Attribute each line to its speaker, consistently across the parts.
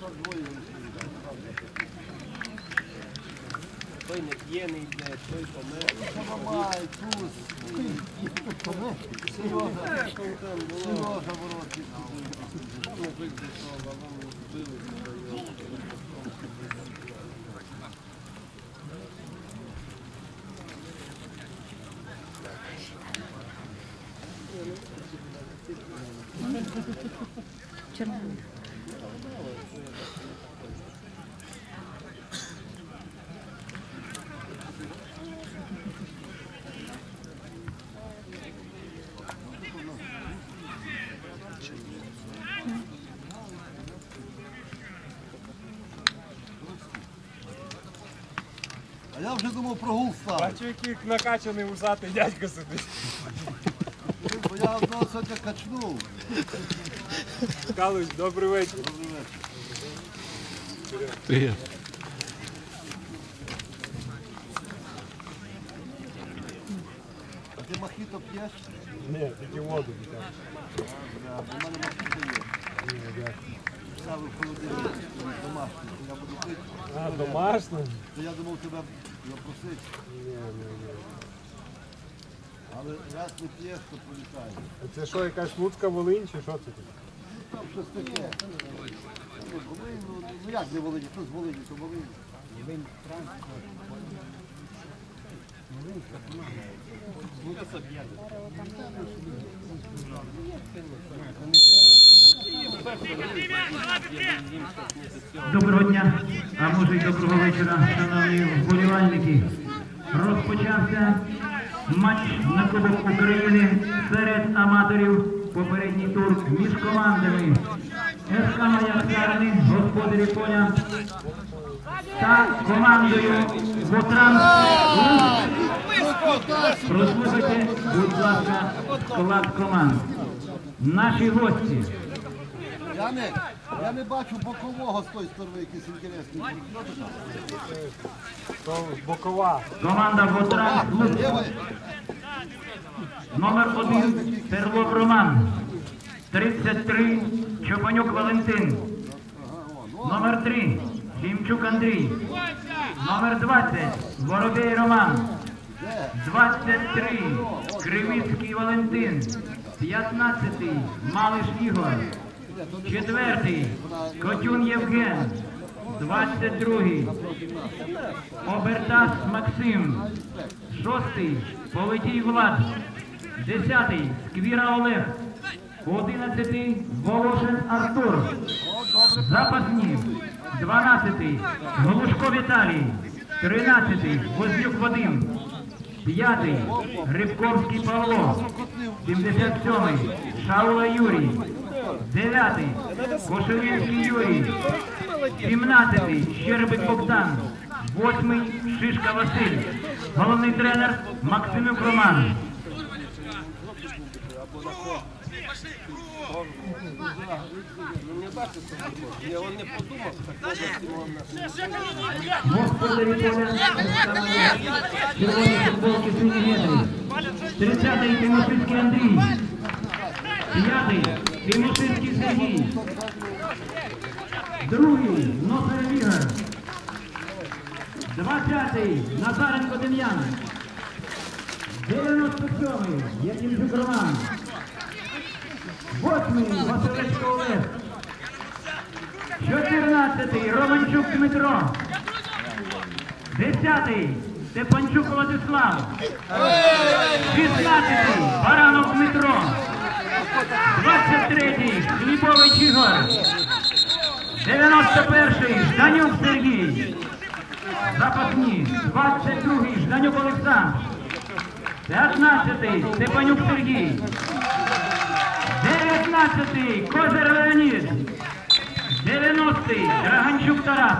Speaker 1: Той не п'єний йде, той помер. Сережа воротки.
Speaker 2: Червоний.
Speaker 3: А я вже думав про гул став.
Speaker 1: Бачу, який накачаний усатий дядько сидить.
Speaker 3: Бо я одного сьогодні качнув.
Speaker 1: Калусь, добрий вечір.
Speaker 3: Добрий вечір.
Speaker 4: Привіт.
Speaker 3: А ти мохіто п'єш?
Speaker 1: Ні, тільки воду.
Speaker 3: Бо в мене мохіто є.
Speaker 1: Ні, дякую.
Speaker 3: Ставив холодильник домашній. Я буду пити.
Speaker 1: А, домашній?
Speaker 3: То я думав тебе запросити.
Speaker 1: Ні.
Speaker 3: Але раз не п'єш, то пролітає.
Speaker 1: А це що, якась Луцька Волинь чи що це таке?
Speaker 3: Там щось таке. Ну як не Волині? Хто з Волині, то Волині.
Speaker 5: Доброго дня, а може й доброго вечора, шановні вболівальники. Розпочався матч на Кубок України серед аматорів. Попередній тур між командами СК Маяк Сарни, господарі поля, та командою Вотран. Прослухайте, будь ласка, склад команд. Наші гості.
Speaker 3: Я не бачу бокового з тої сторони, якийсь інтересний.
Speaker 1: То бокова.
Speaker 5: Команда Вотран Клуб. Номер 1 Терлов Роман. 33 Чопанюк Валентин. Номер 3 Хімчук Андрій. Номер 20 Воробей Роман. 23 Кривицький Валентин. 15 Малиш Ігор. 4 Котюн Євген. 22 Обертас Максим. 6 Полетій Влад. 10 Сквіра Олег. 11 Волошин Артур. Запасні. 12 Глушко Віталій. 13 Вознюк Вадим. 5 Грибковський Павло. 77 Шаула Юрій. 9 Кошелінський Юрій. 17 Щербик Богдан. 8 Шишка Василь. Головний тренер Максимюк Роман. Господарі поля, червоні футболки, сині гетри. 30-й Тимошинський Андрій. 5-й Тимошинський Сергій. 2-й Носарев Ігор. 20-й Назаренко Дем'ян. 97-й Якимчук Роман. 8-й Василечко Олег. 14-й Романчук Дмитро. 10-й Степанчук Владислав. 16-й Баранов Дмитро. 23-й Хлібович Ігор. 91-й Жданюк Сергій. Запасні. 22-й Жданюк Олександр. 15-й Степанюк Сергій. 19-й Козир Леонід. 90-й Драганчук Тарас.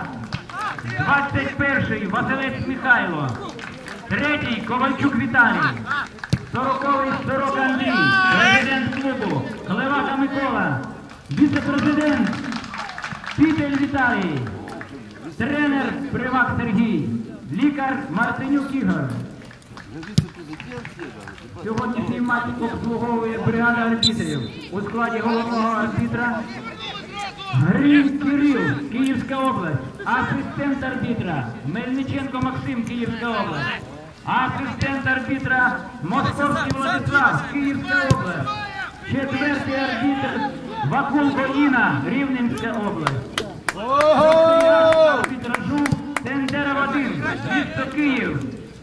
Speaker 5: 21-й Василець Михайло. 3-й Ковальчук Віталій. 40-й Сорок Андрій. Президент клубу Хлевака Микола. Віце-президент Пітель Віталій. Тренер Привак Сергій. Лікар Мартинюк Ігор. Сьогоднішній матч обслуговує бригада арбітрів у складі головного арбітра Грин Кирил. Київська область. Асистент арбітра Мельниченко Максим, Київська область. Асистент арбітра Московський Владислав, Київська область. Четвертий арбітр Вакулко Інна, Рівненська область. Четвертий арбітр Жук Тендера Вадим, місто Київ.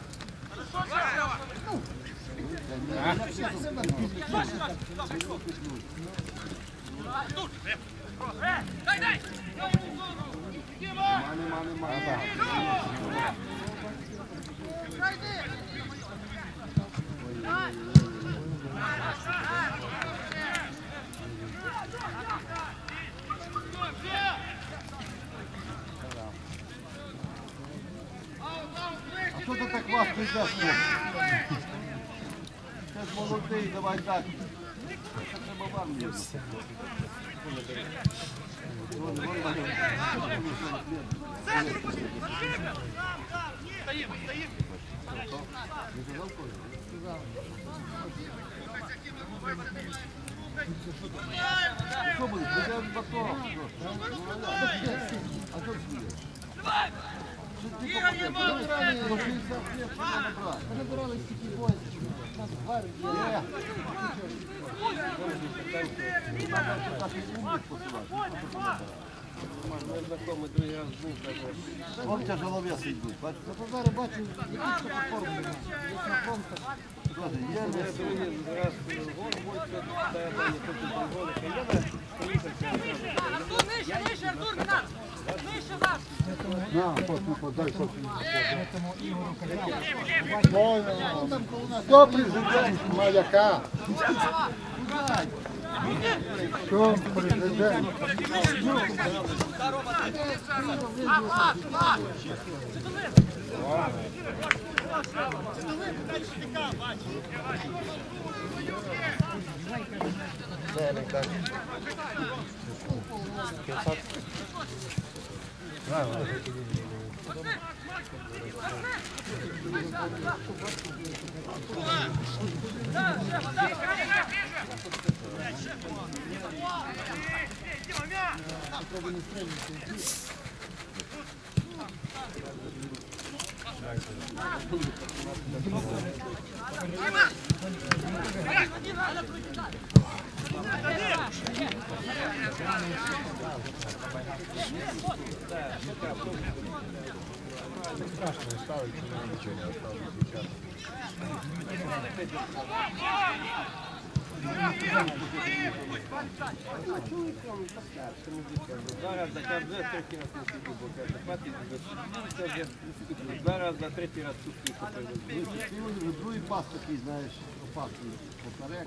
Speaker 3: А що ти так важко йдеш? Ти ж молодий, давай так. Це треба вам їздити. Що буде? Буде батон. А що це?
Speaker 2: Набирали стільки боїв, нас гвардії.
Speaker 3: Вон тяжеловес йдуть.
Speaker 2: Зараз бачу, які форми.
Speaker 3: Хто президент Маяка? Хто президент?
Speaker 4: Два рази на третій раз тут
Speaker 3: Другий пас такий, знаєш, опасний. Поперек.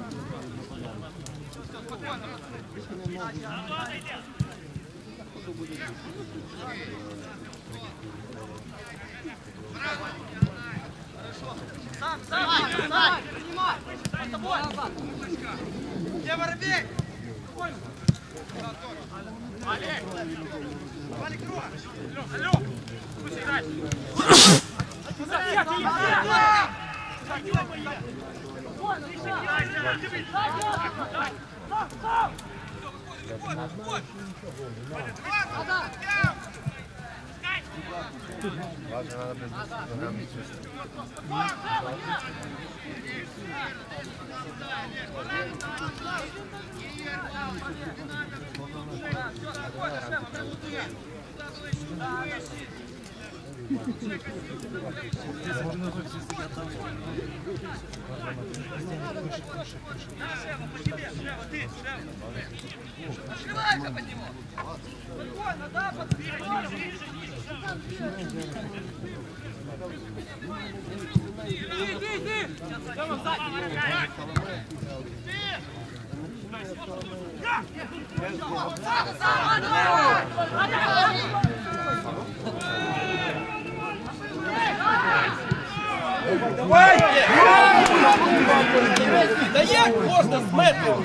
Speaker 4: Та як можна з метрів?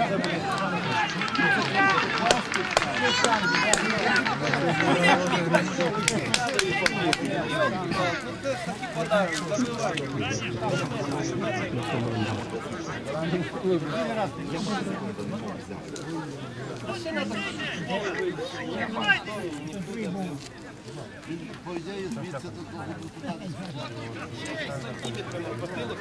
Speaker 4: Це такий подарунок, забивай.
Speaker 3: По ідеї, звідси до того депутата.
Speaker 4: Сантиметрами хватило.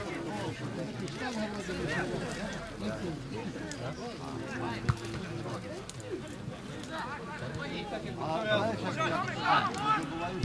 Speaker 3: А знаєш, як я забуваю,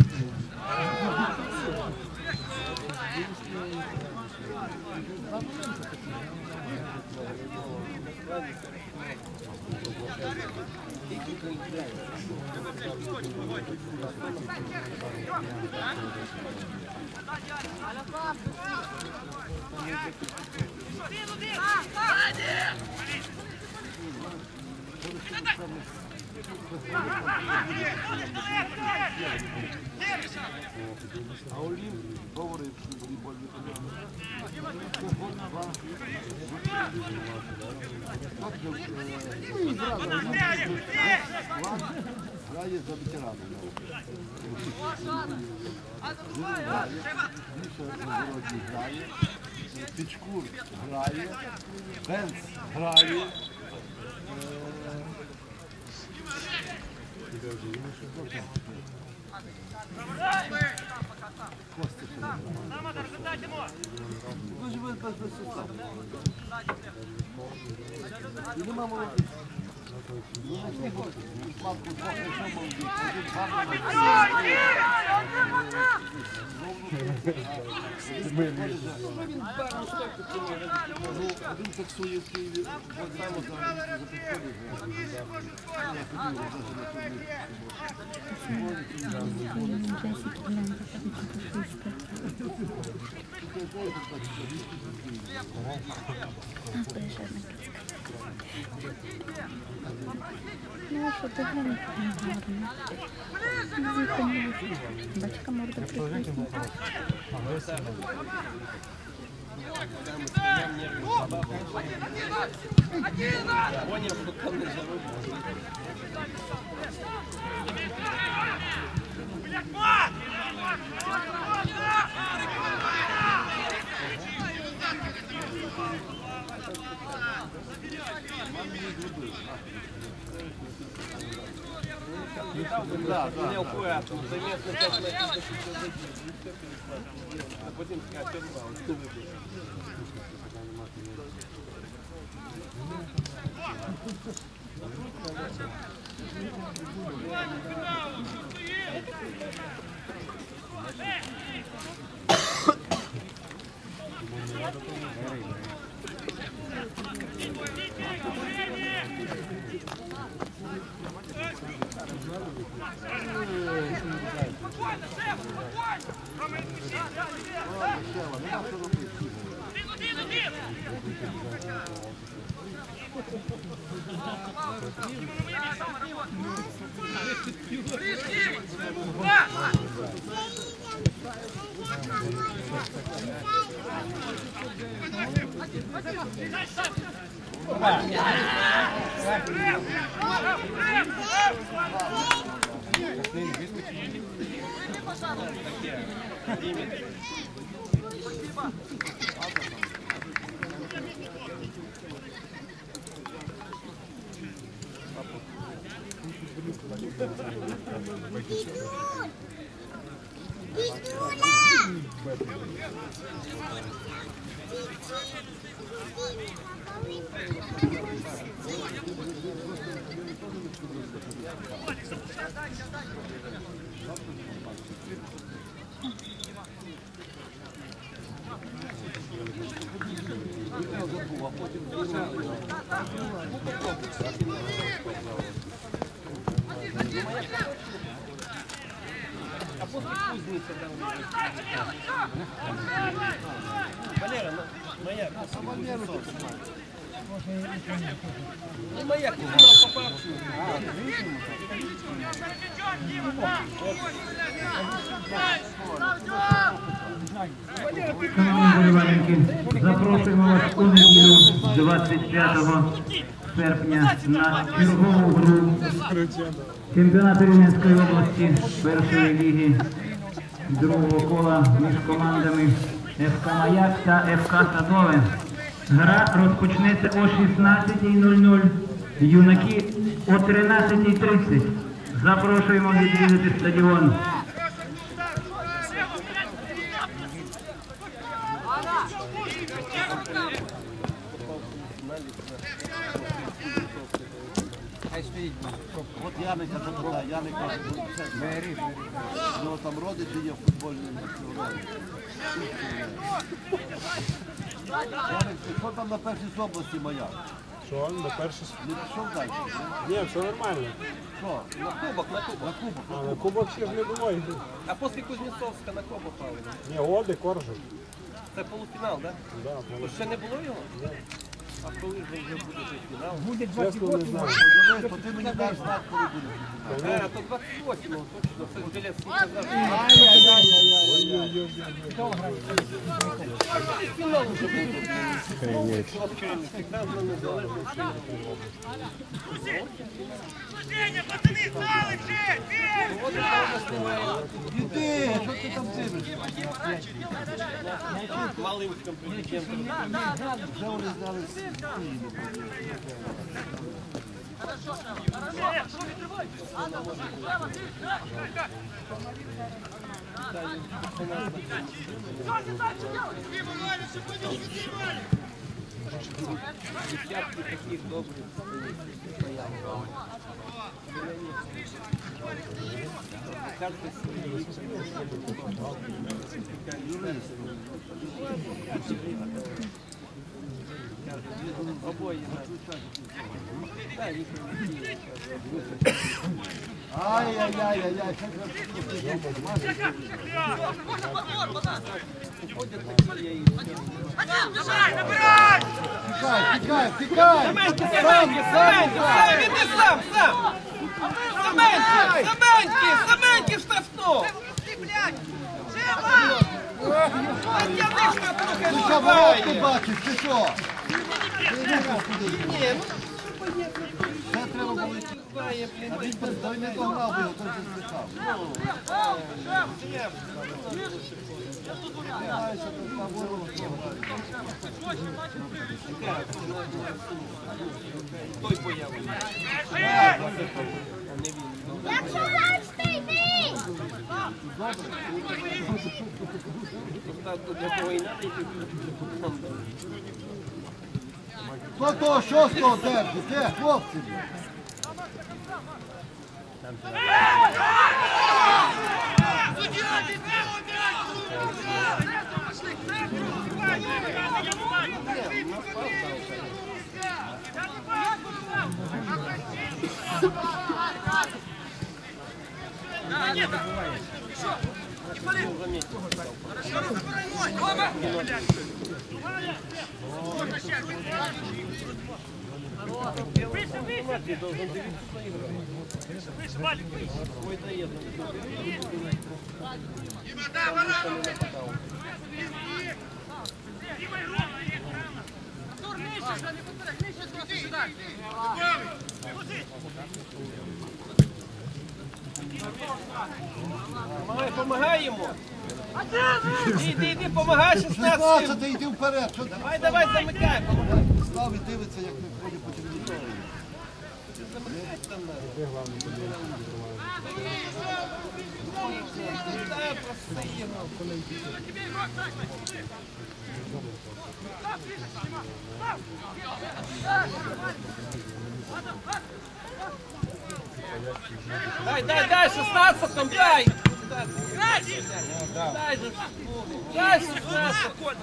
Speaker 3: а Олімп говорив, що волейбол не грає за ветеранами. Міша Городній грає, Пічкур грає, Бенц грає. Дуже без суставу. І нема молодих. Складку двох не молодих. Один таксує в Києві, само за
Speaker 6: Ну, що ти гарно, бачка морда прекрасна.
Speaker 4: Неаккуратно, заметно 5 метрів до шути, а потім скаже, не вибіг. Валера, маяк. Ну, маяк, не попав.
Speaker 5: Шановні вболівальники, запрошуємо вас у неділю 25 серпня на чергову гру чемпіонату Рівненської області першої ліги другого кола між командами ФК Маяк та ФК Садове. Гра розпочнеться о 16:00, юнаки о 13:30. Запрошуємо відвідати стадіон.
Speaker 3: От Яника запитає, Яника, у нього там родичі є в футбольному футболі. Яник, що там на першій з області моя?
Speaker 1: Що, на перше?
Speaker 3: Не пішов далі?
Speaker 1: Ні, все нормально.
Speaker 3: Що?
Speaker 4: На кубок, на кубок.
Speaker 3: На кубок?
Speaker 1: А на кубок ще ж не було йти.
Speaker 4: А після Кузнєцовська на кого попали?
Speaker 1: Ні, Оди, Коржик.
Speaker 4: Це полуфінал, так?
Speaker 1: Да,
Speaker 4: То ще не було його? А коли ж вже буде той фінал?
Speaker 1: чесно не знаю.
Speaker 3: Подивись, то ти мені дай знати, коли буде.
Speaker 4: То 28-го, точно. Це Білецький казав. Фінал вже був. Хлопчини прекрасно незалежно.
Speaker 3: Іди, що ти там дивишся?
Speaker 4: Малинським президентом.
Speaker 3: Вже вони зняли з
Speaker 4: Десятки таких добрих. Каждый свой. Обои
Speaker 3: Ай-яй-яй-яй-яй, тікай, тікай!
Speaker 4: Семенький штрафну!
Speaker 3: Ти що, ворот не бачиш, ти що? Це треба було йти. А він той не догнав би його, той же злітав.
Speaker 4: Той появився. Для того і надо йти.
Speaker 3: Хто того шостого держить? Де, хлопці?
Speaker 4: Помагай йому! Іди, помагай 16!
Speaker 3: 16, йди вперед! Що ти?
Speaker 4: Давай, замикай!
Speaker 3: Слав і дивиться, як не входить потім нічого.
Speaker 4: Дай, 16-м, дай! Дай же, дай 16-м!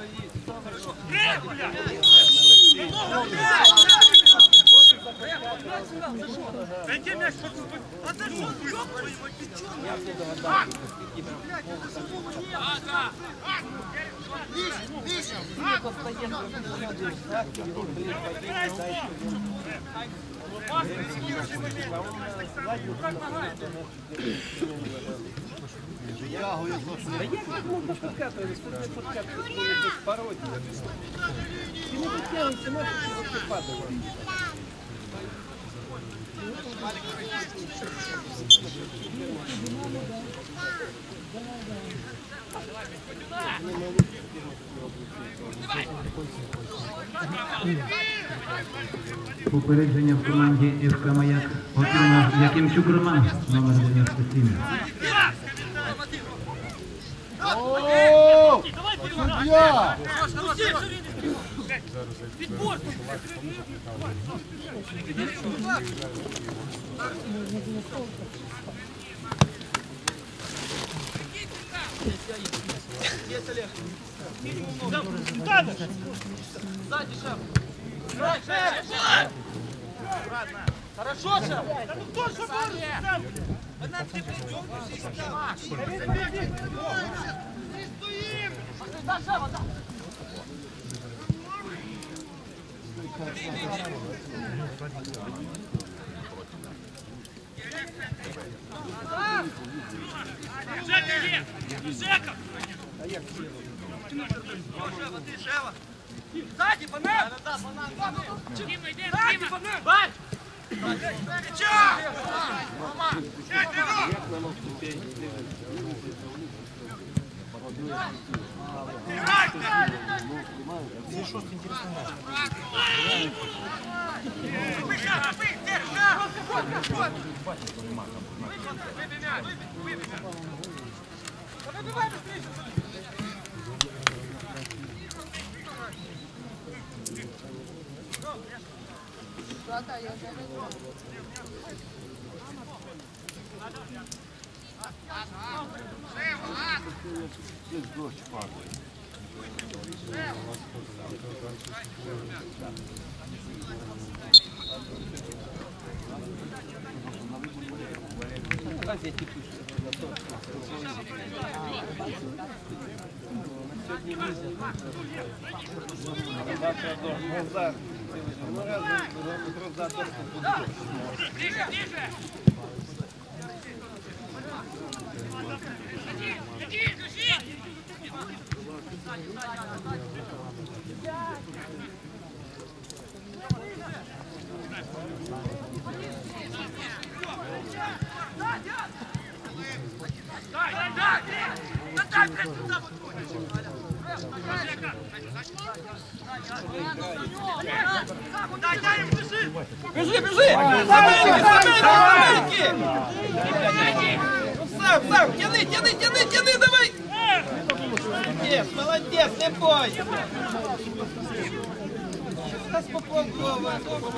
Speaker 3: Витягує з
Speaker 4: Да як їх можна подкатувати? Що це подкатувати? Це якась пародія. Ти не дотягуйся, нафиг ти вообще падаєш.
Speaker 5: Попередження в команді ФК Маяк отримав Якимчук Роман, номер 97.
Speaker 2: О! Суддя!
Speaker 7: Хорошо, Сам! Ну кто же может, Сам? Ты придем, Жека! Сзади, банан! Дима, иди, Дима! Бать!
Speaker 3: Здесь дождь падает.
Speaker 4: Газеті пишуть. Сьогодні місяць. Завтра дощ. Гроза. Гроза дощ буде.
Speaker 7: Тише, тише! Иди, держи!
Speaker 4: Бежи, бежи! Сам, тяни, давай! Молодец, не бойся! Сейчас попробуем.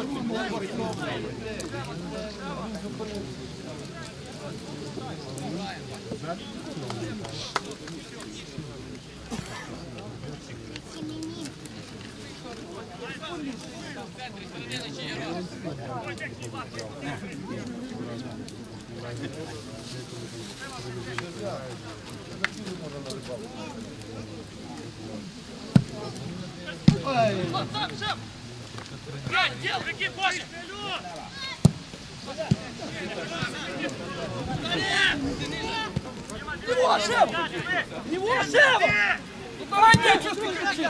Speaker 7: Дел, какие боши!
Speaker 4: Его, Шева! Его, Шева! Молодец, что ты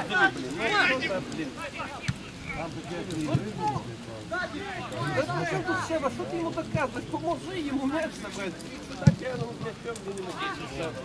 Speaker 4: Шева, что ты ему доказываешь? Поможи ему мяч собрать. Так я ему мяч не надеюсь.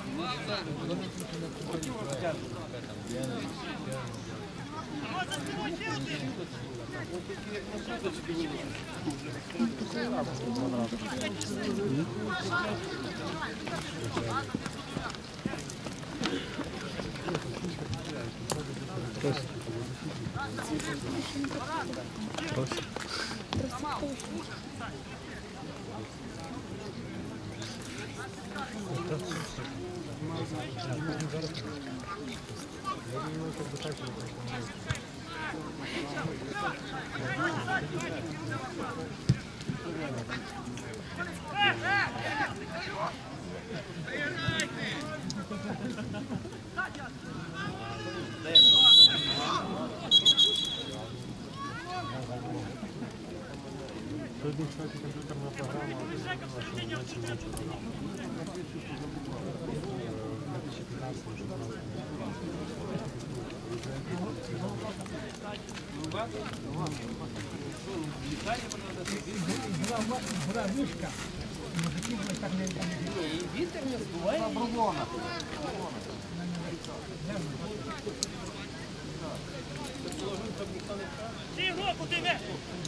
Speaker 1: Сьогодні, кстати, комп'ютерна програма.
Speaker 2: 2015
Speaker 4: Вітер не здуває.
Speaker 7: Ти руку, ти не!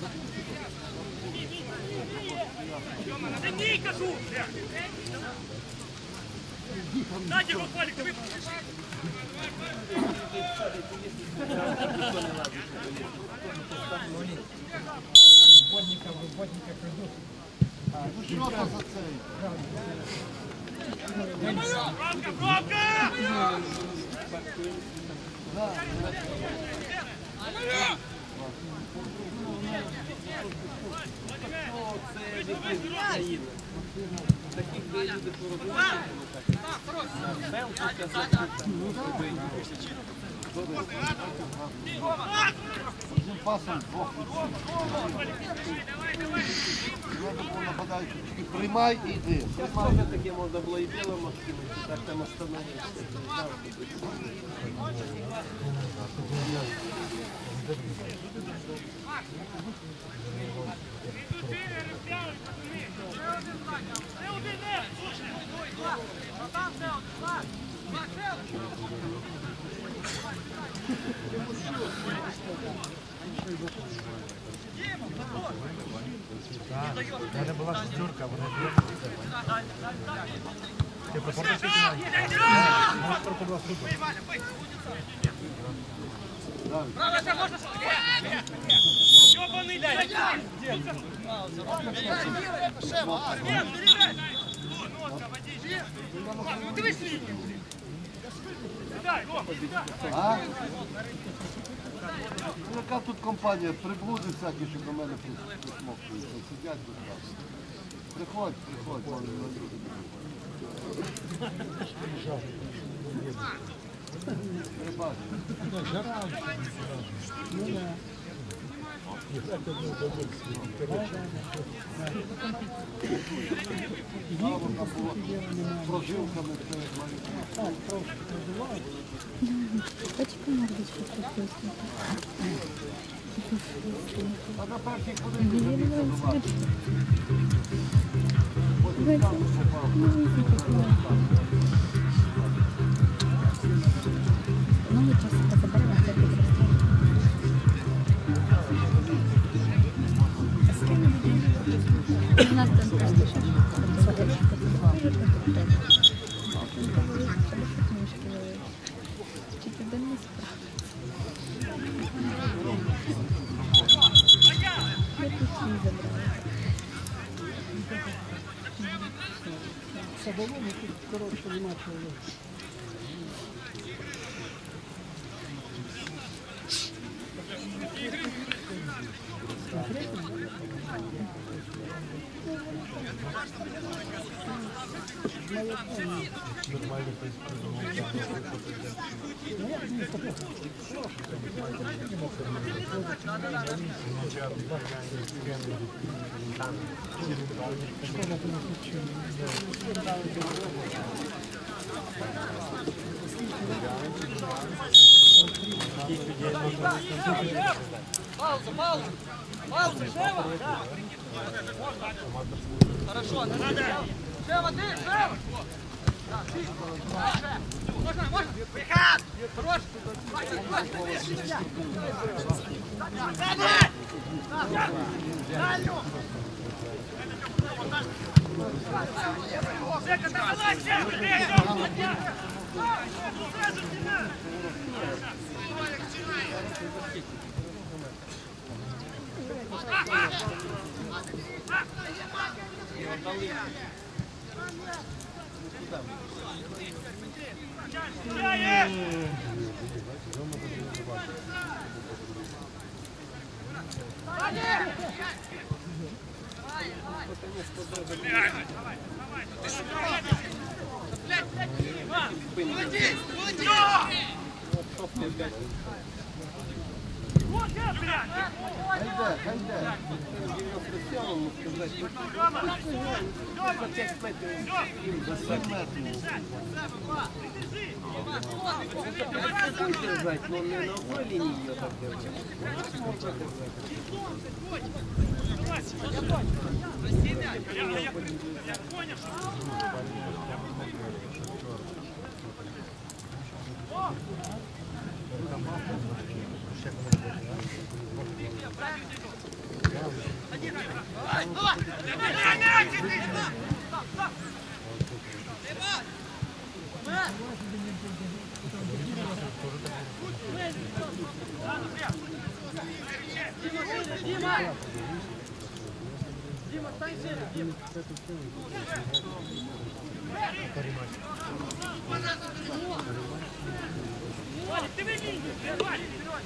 Speaker 7: Ти кажу! Дайте його, Колік, випустиш!
Speaker 2: Водника придут.
Speaker 3: Ну що це за цей?
Speaker 7: Пробка, пробка!
Speaker 4: Це від України. Таких люди поробили.
Speaker 3: Цим пасом двох треба було нападаючи. Тільки приймай і йди.
Speaker 4: Може таке можна було і білому скинути, так там остановився.
Speaker 1: У мене була шестерка, вона є. Ти пропорцію сьогодні? Може, просто була супер.
Speaker 7: Правда, можна? Ёбаный, блядь! Ну дивись лінію! Сідай, Рома, сідай!
Speaker 3: А? Ну, яка тут компанія? Приблуди всякі, що до мене присмокують. Сидять тут так. Приходь, приходь. Не бачу. Прожилками це
Speaker 6: Бачка мордочка вкусно.
Speaker 3: А на першій хвилині забивати.
Speaker 6: Ну, ми просто позаберемо, це підростає. У нас там просто ще садочка. Чи тебе не справді? Я тут її забрала.
Speaker 2: Садовому тут, коротше, нема чого.
Speaker 7: Пауза, пауза! Пауза, Шева! Хорошо, надо! Шева, ты, Шева! Можно, можно! Выход! Хорош! Зека, давай,
Speaker 4: Держать, но не на одной линии ее так держать.
Speaker 7: Я понял, что... Дима, стань сильно, Дима. Валик, ты выйди! Валик, вперед!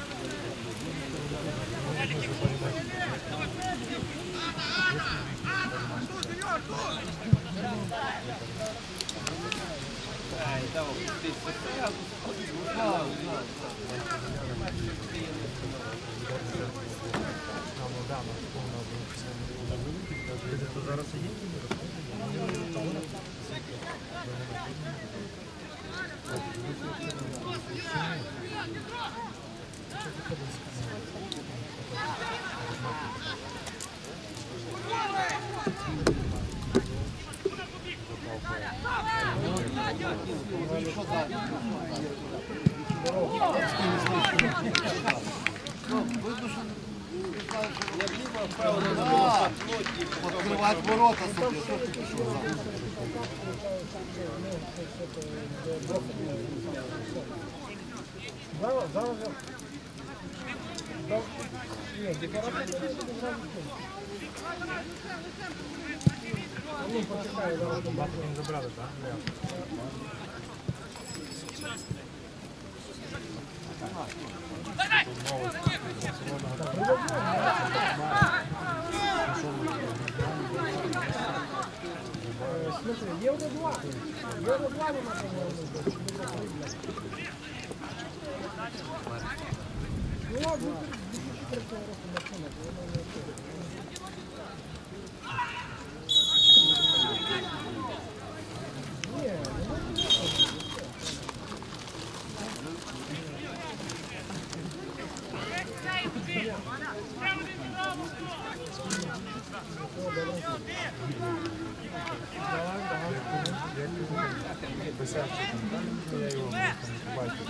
Speaker 3: Открывать ворота собі, що ти пішов?
Speaker 1: Забрали, так?
Speaker 2: Смотри, Євро 2. Євро 2 вона там. Ну ладно, 2003 року машина, вона не
Speaker 1: Я його бачу.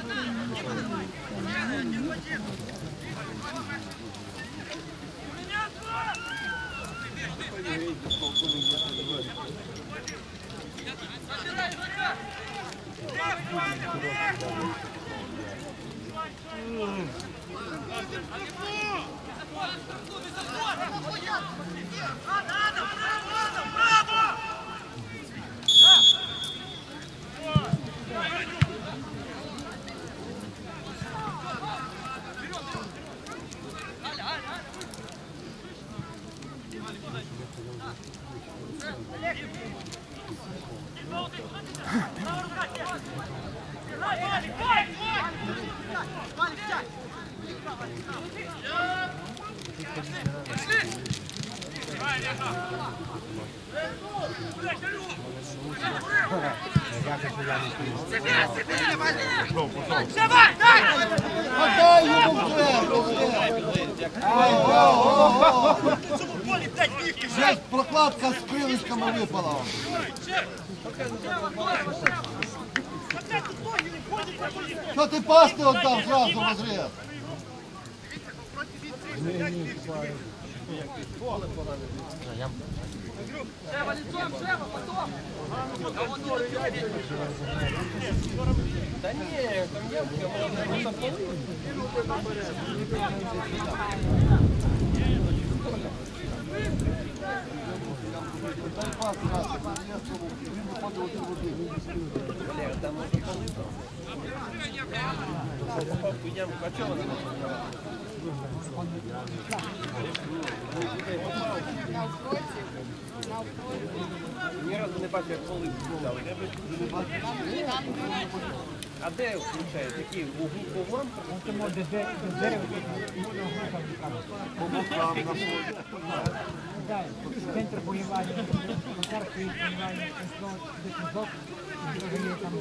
Speaker 3: Подай йому в двері! Вже прокладка з крилишками випала. Що ти пасти віддав зразу в розріз?
Speaker 7: Шева, лицом, Шева, потом!
Speaker 4: Да не, там ямка, можно полы.
Speaker 3: Дай пас раз, він виходив один в один.
Speaker 4: Там можно полы. Папу ямку, а что она начала? Ні разу не бачив, як поли зробили. А де включають? Які? По углам?
Speaker 3: По бокам на полі.
Speaker 2: центр полювання, концерт полювання, дитинок, і там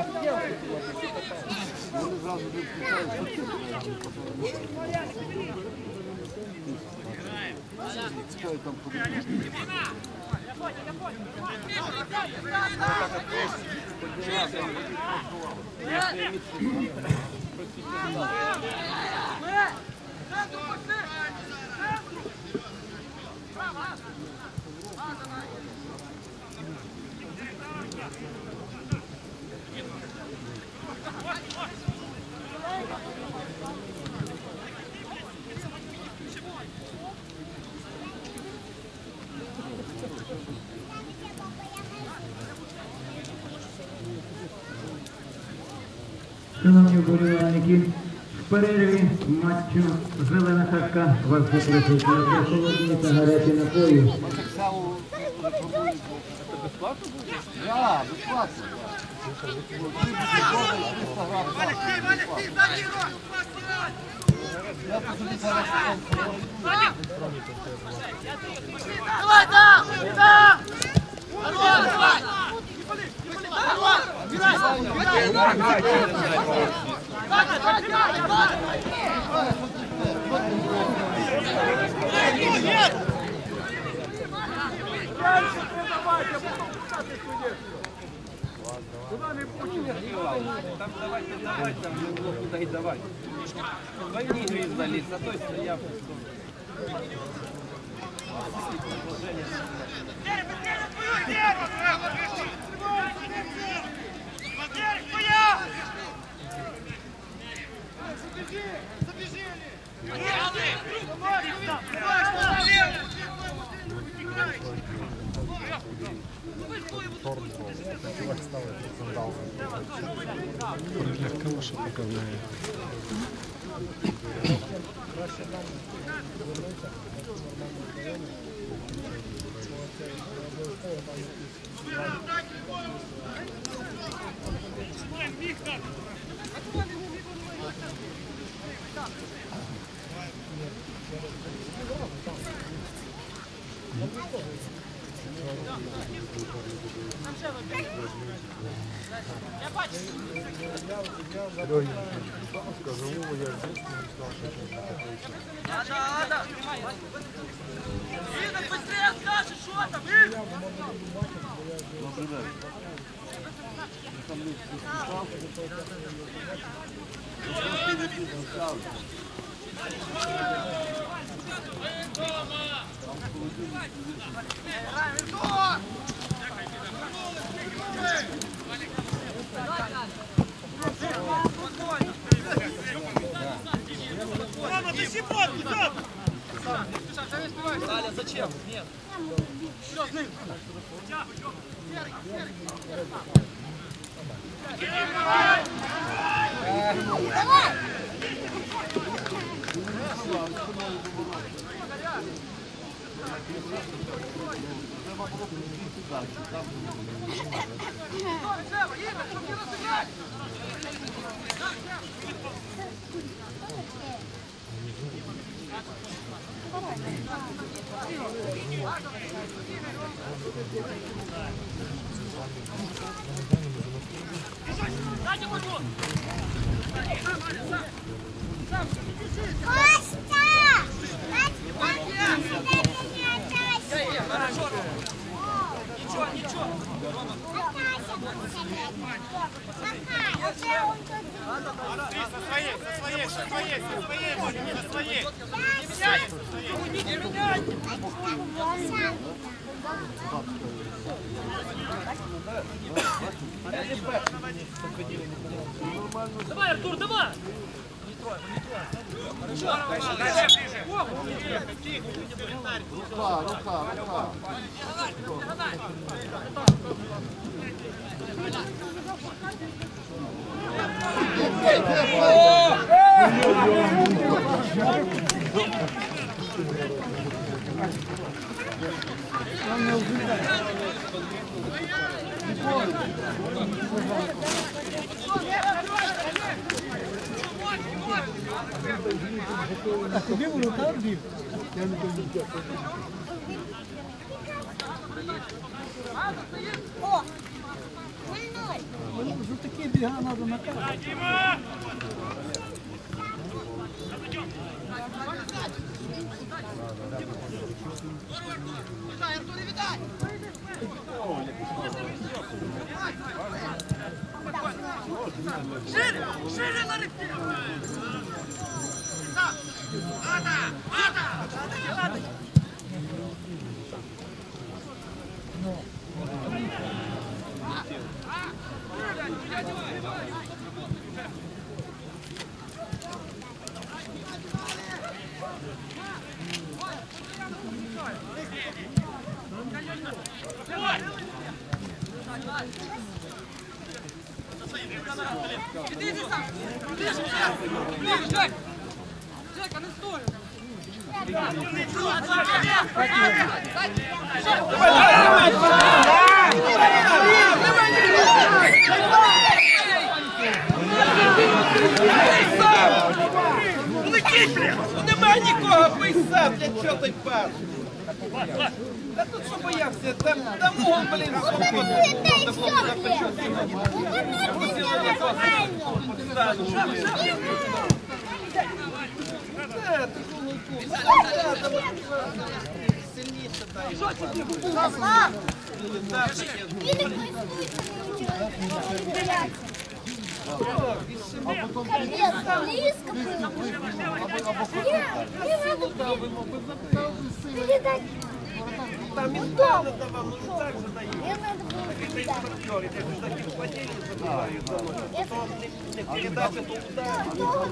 Speaker 3: Вони зразу не включають. Чекай там подивитися.
Speaker 5: Шановні вболівальники, в перерві матчу «Зелена хатка» вас запрошують на прохолодні та гарячі напої.
Speaker 3: Саву реформують.
Speaker 4: Це безплатно буде?
Speaker 3: Так, безплатно. 300 грам.
Speaker 7: Валик, сзади его!
Speaker 3: Я тобі зараз
Speaker 7: Давай, да! Да! Давай, давай!
Speaker 4: Там давайте, там не было куда и давать. Двойни игры сдались, а то стоял.
Speaker 7: Ада! Видно, быстрее скажешь, что там, видно? Далее, зачем? Нет. Давай, Артур, давай!
Speaker 3: рука.
Speaker 2: А куди воно там біг? Я не пам'ятаю. Вже такі біга треба накати.
Speaker 7: Шире на рыбке! Ада! Иди сам! Ближе, Жек! Жека, не стой!
Speaker 4: Летіть, блядь! Ну немає нікого, бий сам, блядь, чого той пас? Та тут що боявся, там угол, блін, сильніше там ментально давав, ну не так же дає. Це партнери, це ж такі падіння забивають. То не передача, то удар.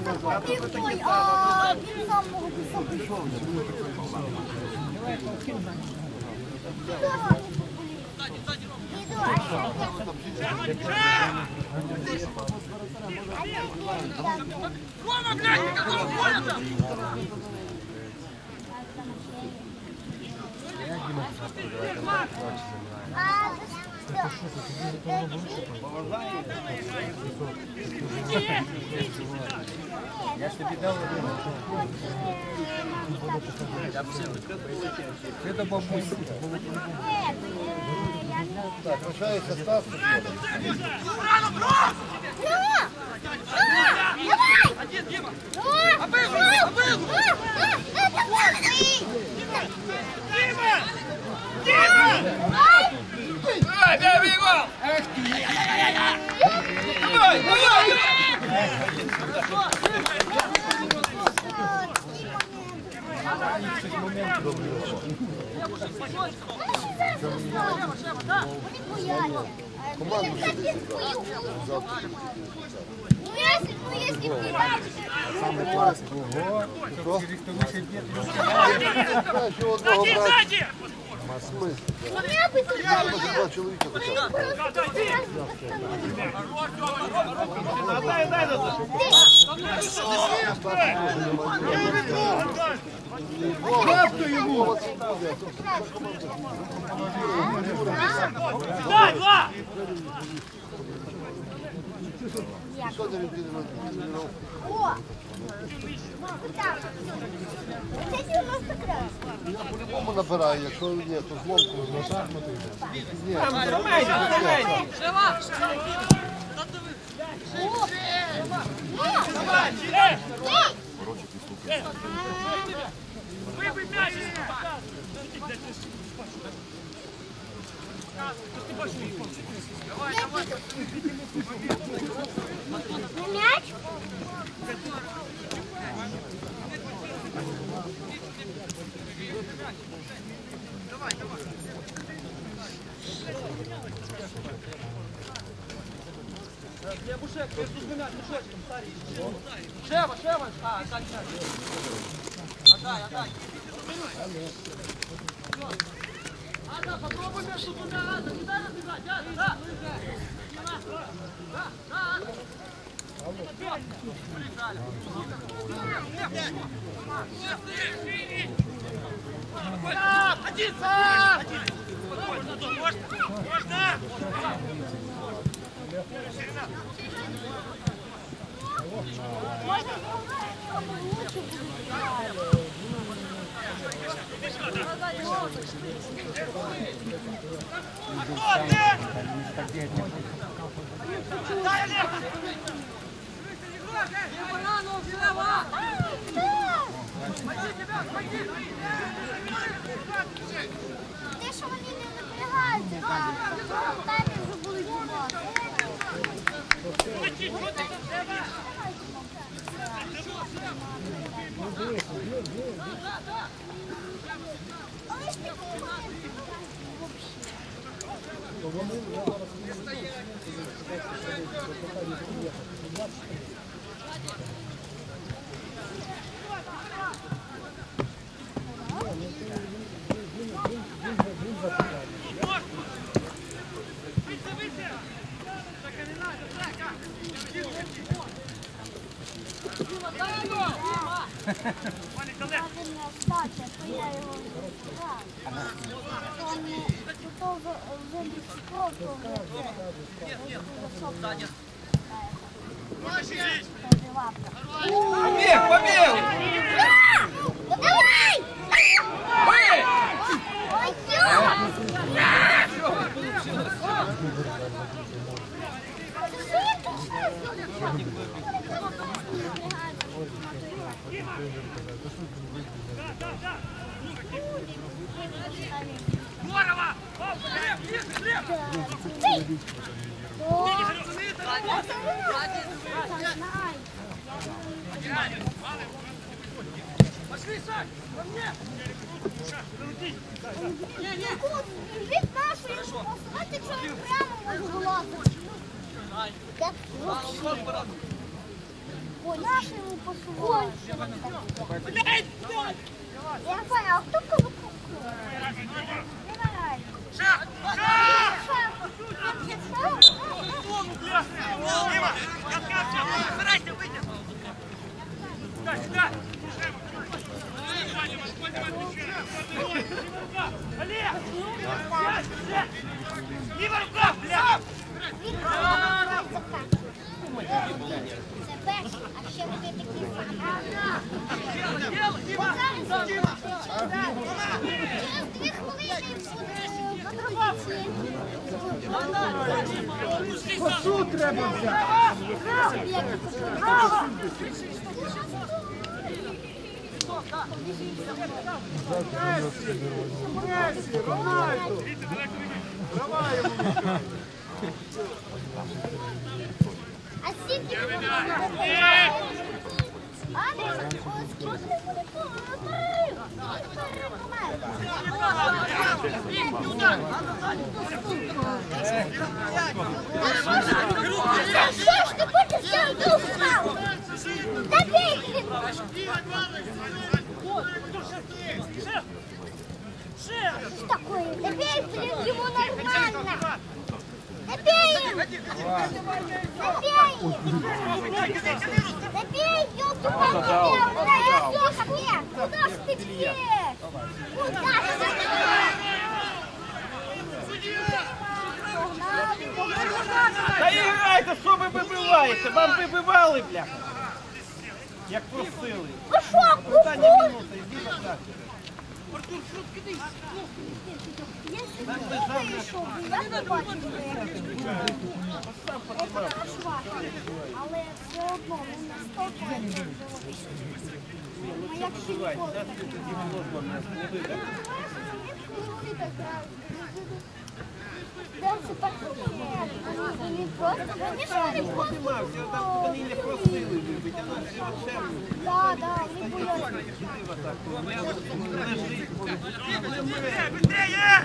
Speaker 7: Рома, блядь, какого поля-то?
Speaker 1: Я ж тобі дав. Це бабуся.
Speaker 3: Так, лишається Стас.
Speaker 7: Один, Дима! Обыгрывай! Обыгрывай! Дима! Дима! Давай, бей гол! Давай, давай!
Speaker 3: Ще одного брати. Смисл. Два чоловіка.
Speaker 7: Дай, два!
Speaker 3: Що ти відповідав? Я по-любому набираю, якщо ні, то зломку на шахмати. Ні,
Speaker 7: Жива! Выбей мяч! Давай, давай!
Speaker 6: Мяч?
Speaker 7: Давай, давай!
Speaker 4: Я Бушек, между двумя мешочком, старый. Шева, Шева! А, отдай, отдай. Отдай.
Speaker 7: Ада, попробуй между двумя, Ада, не дай разбегать, Ада, да! Да, Ада! Один! Можно! Дай, Олег! Банану, влево! Спаси тебя, спаси!
Speaker 6: Те, що вони не напрягаються, а в таймі вже будуть бувати. Але ж такі
Speaker 7: Выйди! Так и не надо, так!
Speaker 6: Правильна стача, то я його збираю. То вже просто
Speaker 4: Побег, побег!
Speaker 6: Давай! Ой,
Speaker 7: Здорово! Пошли, Сань! Ко мне!
Speaker 6: Від нашої посилати, що він прямо в голову. Так, ой, нашому посилати. Я не понял, а хто кого купив? Давай.
Speaker 7: Шаг! Дима, старайся выйти! Сюда, сюда! Олег! Дима, рука, бля!
Speaker 6: Це перший, а ще вони такі Через 2 хвилини буде
Speaker 2: Косу треба взяти. Месси, Рональду. Давай йому м'яча.
Speaker 6: А скільки що ж ти будеш взяти другу маву? Добей! Что такое? Добей, блин, ему нормально! Добей! Добей, ёлки-палки! Куда ж ты бьешь? Куда ж ты
Speaker 4: Та іграйте, що ви вибиваєте? Вам вибивали, бляха. Як просили.
Speaker 6: Ви що,
Speaker 4: Остання
Speaker 6: кукур?
Speaker 4: минута, йди на захист.
Speaker 6: Якщо б ти вийшов, я б бачив, це наш ваш. Але все одно, він настільки а якщо ніколи так вони просто, вони ж вони просто...
Speaker 4: Вони не просили вибити, а нам всього червня.
Speaker 6: Да, да, вони бояться.
Speaker 7: Быстрее!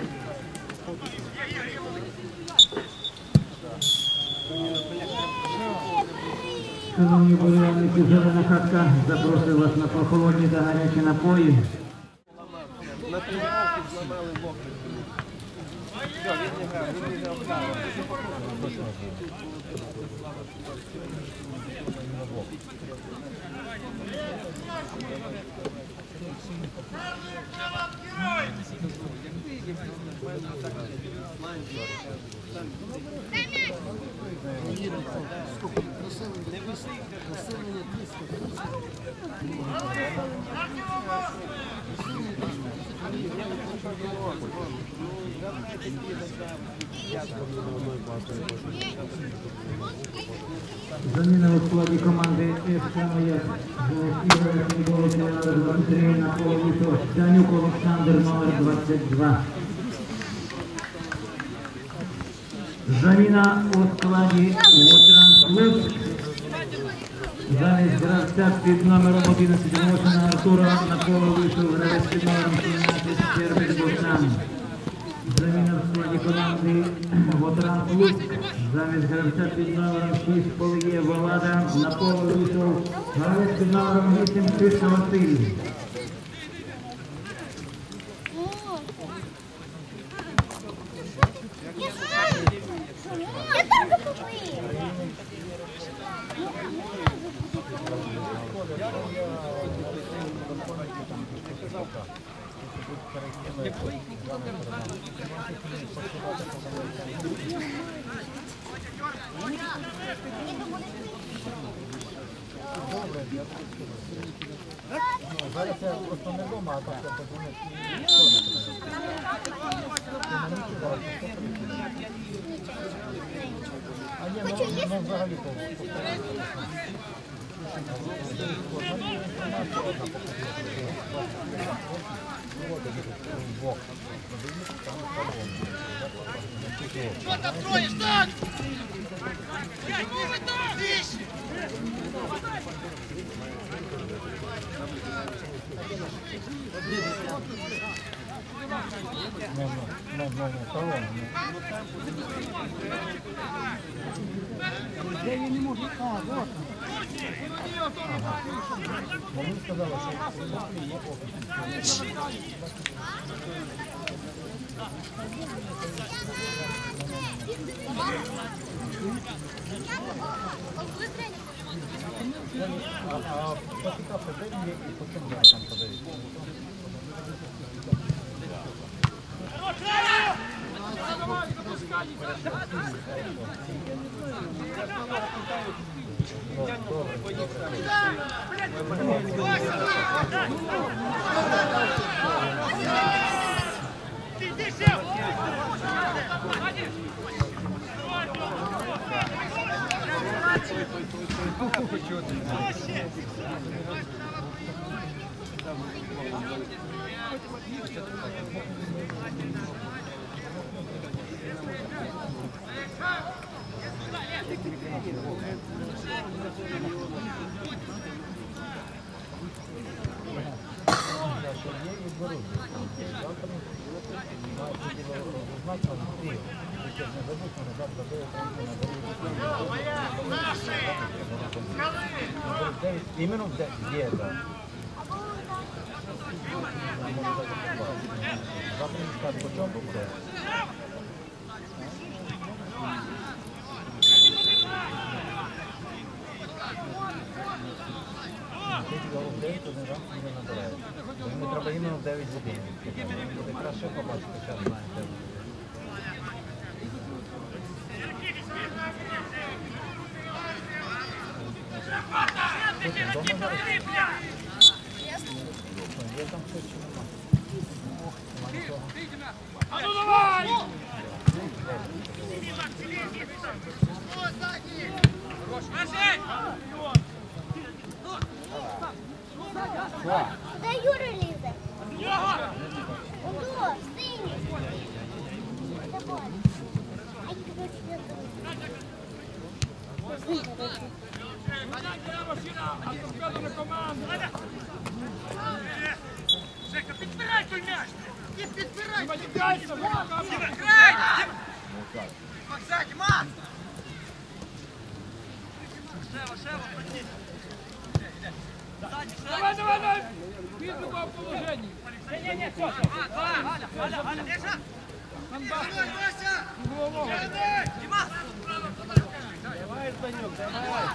Speaker 5: Шановні болівальники, зелена хатка запрошує вас на прохолодні та гарячі напої.
Speaker 4: На тренировці зламали локоть. Все, він не грав, він не грав.
Speaker 5: Заміна у складі команди СК «Маяк». Ігор Ніколич, номер 23, на поле вийшов Данюк Олександр, номер 22. Заміна у складі «Луцьк». Замість гравця під номером 11 Мошина Артура на поле вийшов гравець під номером 17 Щербик Богдан. Заміна в складі команди «Вотран Луцьк». Замість гравця під номером 6 Поліє Волада на поле вийшов гравець під номером 8 Тиша Василь.
Speaker 6: Я так купив.
Speaker 2: Зараз я просто не вдома, а так я подумав, а ні, ну взагалі
Speaker 7: Что там троешь, так? Здесь!
Speaker 2: я її не можу. А, вот. Мені сказали, що є офіс. А поцікався, де він є і по чому зараз там подають? Іменно є, так. Завтра не скажу, по чому буде. Мені треба іменно в 9 годин. Буде краще побачити, час знаєте.
Speaker 7: А ну давай!
Speaker 6: Куди Юра лізе? Ото, синій. Давай. Ай, коротше, я
Speaker 7: Жека, підбирай той м'яч! Підбирай! Макса, Діма! Шева, пройди! Давай, давай! Він в такому положенні! Не, все! Галя, держа! Вася! Діма!
Speaker 4: Давай, Станюк, давай.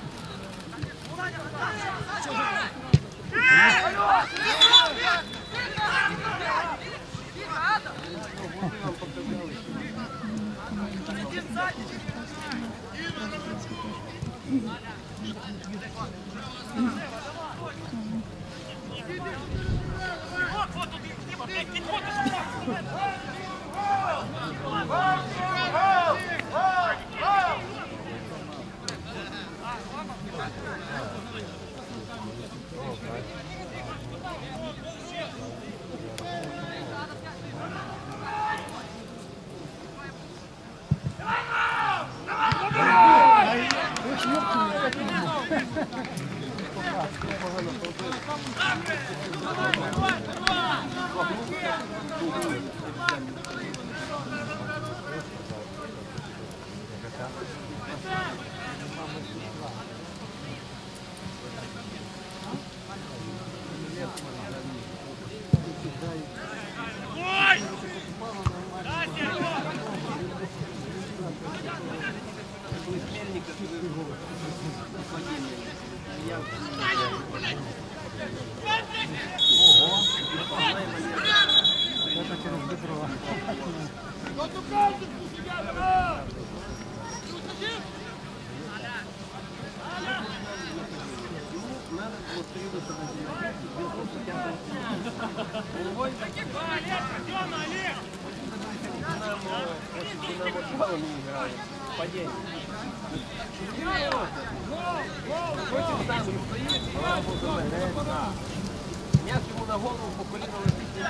Speaker 4: М'яч йому на голову по коліну летить.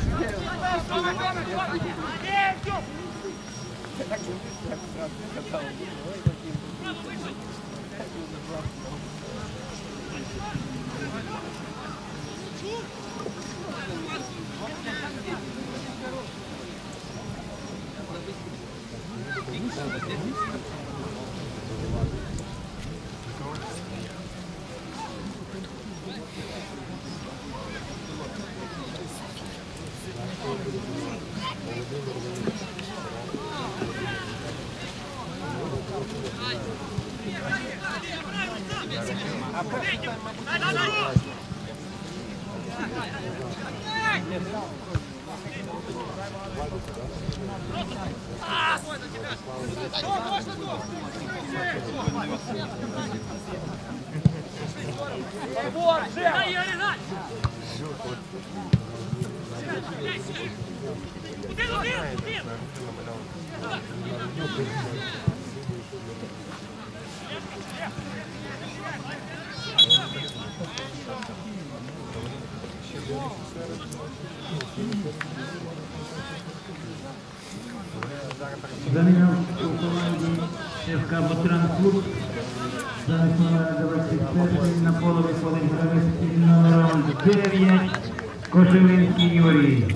Speaker 5: Заміна у команді ФК «Ботранклуб». Замість номера 21 на поле виходить гравець під номером 9 Кошевинський Юрій.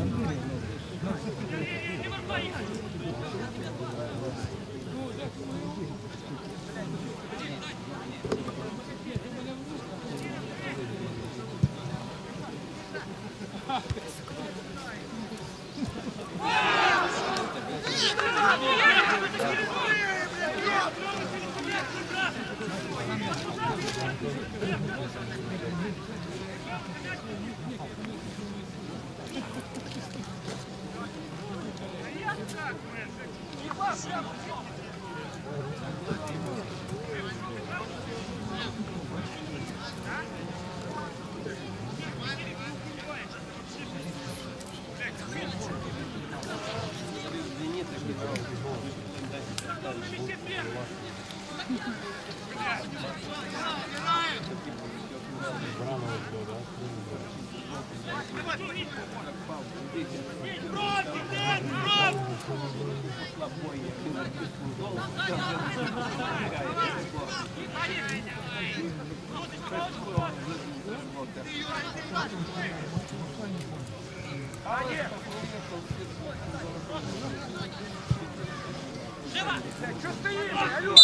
Speaker 7: Что стоишь? Алло!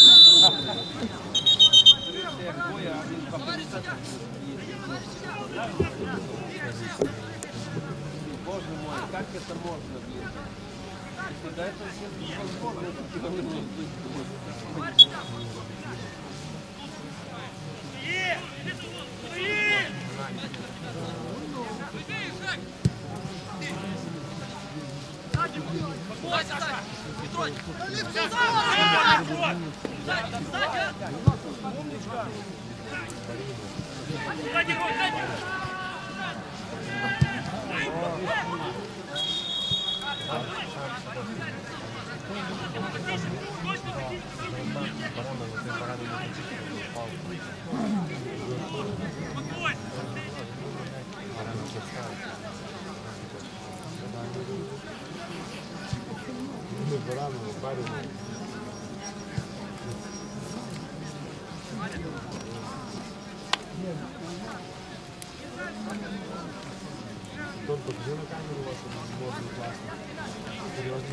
Speaker 4: Боже мой, как это можно, блин? Если до этого все невозможно, это невозможно.
Speaker 1: Только где на камеру вашу можно классно. Серьезно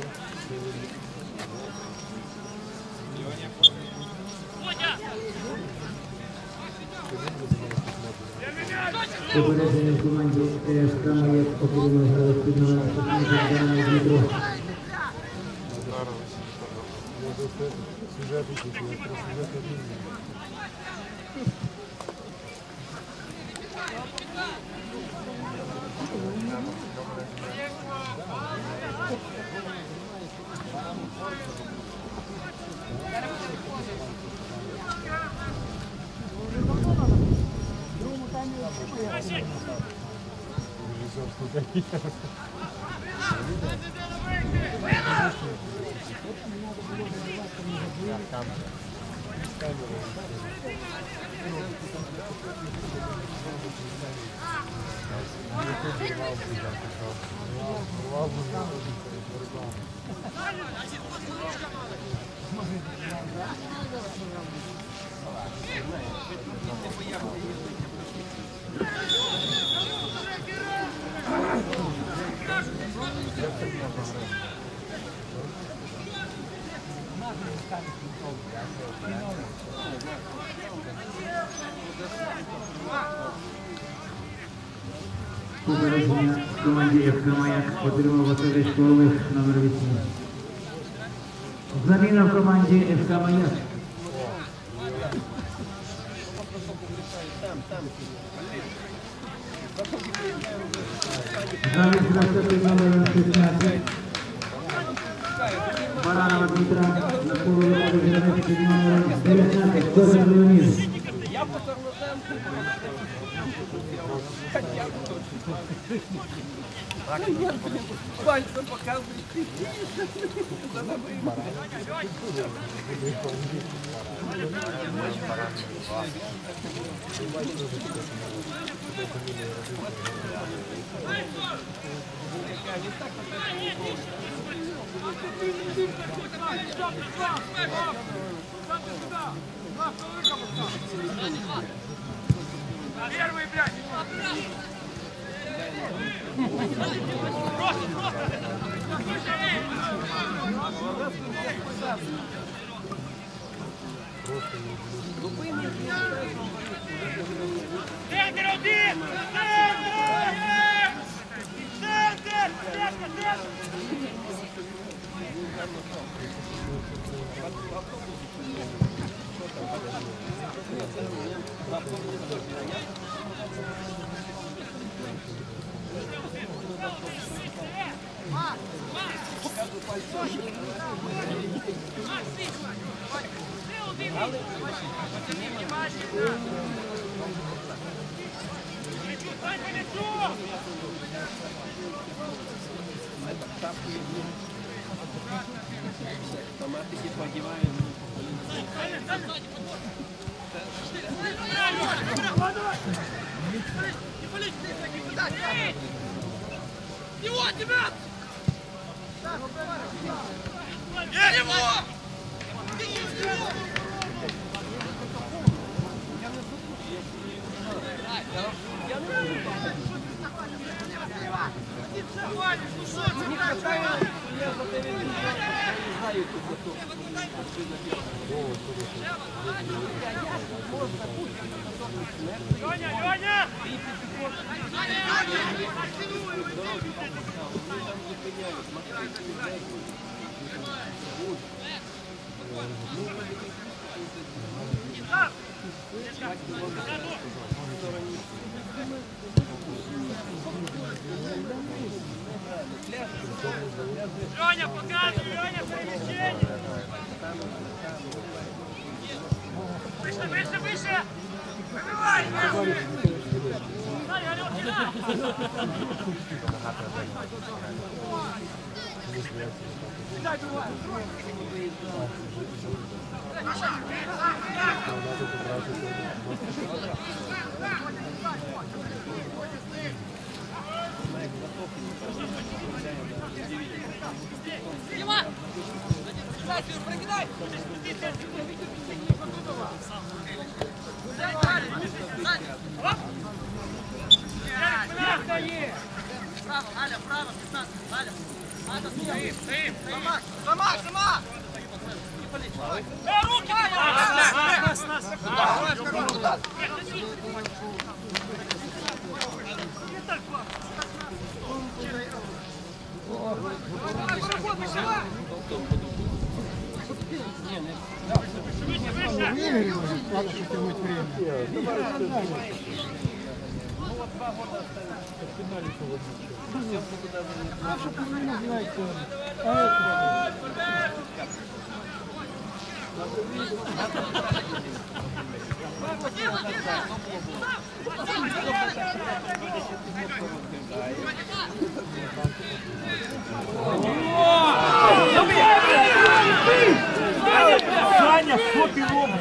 Speaker 5: Попередження в команді ФК «Маяк» потрібно гравець під номером 16 Дмитро.
Speaker 1: сюжет учить, я про сюжет один.
Speaker 5: Попередження команді ФК «Маяк» отримав Василь Школих номер 8. Заміна в команді ФК «Маяк». Замість гравця номер 16. Баранова Дмитра на полу виходить гравець під номером 19. Козак Леонід.
Speaker 4: Пальцем показывает.
Speaker 7: Первый, блядь! Просто! Центр один! Центр! Центр!
Speaker 4: Автоматики подевают.
Speaker 7: Его, тебя! Его!
Speaker 4: Не хватает, я за тебя не знаю, тут
Speaker 7: Леня, Леня! Леня, показывай, Леня, перемещение! Выше, выше, выше! Выбивай! Давай, Алён, Дима! Прогинай! Право, Аля, право, 15, Аля. Аля, стоим. Сама! Руки!
Speaker 4: 2 года остались.
Speaker 1: Саня, що ти робиш?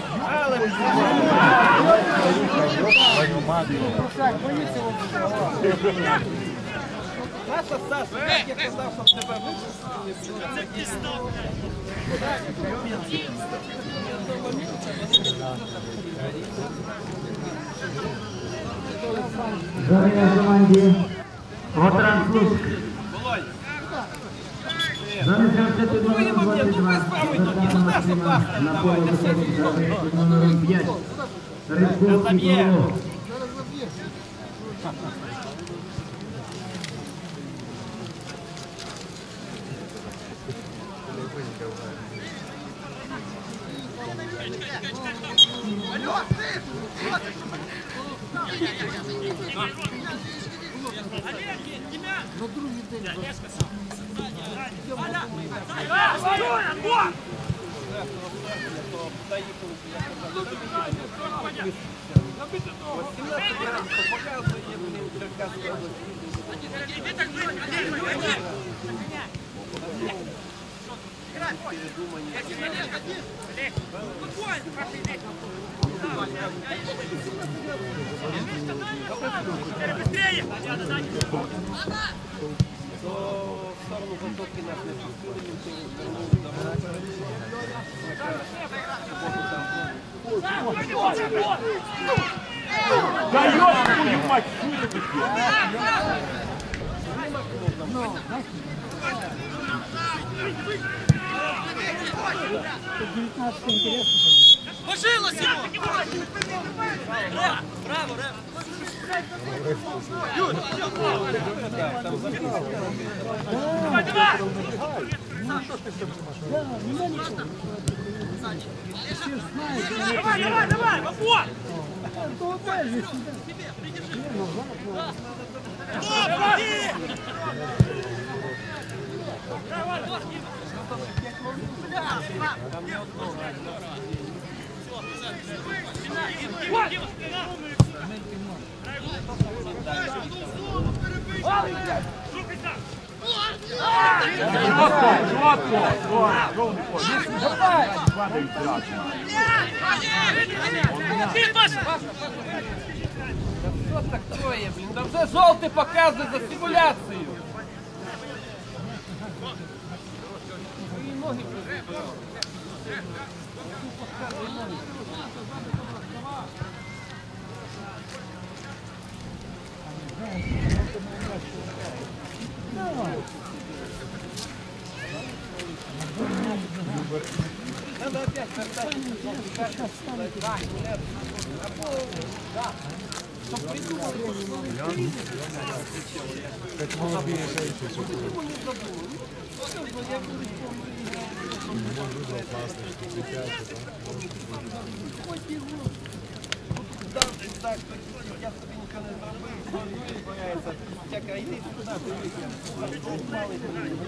Speaker 4: Наша Саша, як я казав, щоб тебе випустили. Це пізда,
Speaker 5: Заміна команді Вотран Луцьк. Замість під номером 22 Максима на поле виходить гравець під номером 5 Рибковський Павло.
Speaker 1: Да ёб твою мать, что это такое?
Speaker 7: Ложилась его! Браво, Рэм! Давай, давай! Давай, давай, давай, Вапор!
Speaker 4: Що таке, блін? Да вже жовтий показує за симуляцію. Надо опять вертать. Чтоб придумали.
Speaker 1: Как молодые женщины.
Speaker 4: Так, я собі нічого не зробив, збирається. Всяка, йди сюди, дивися.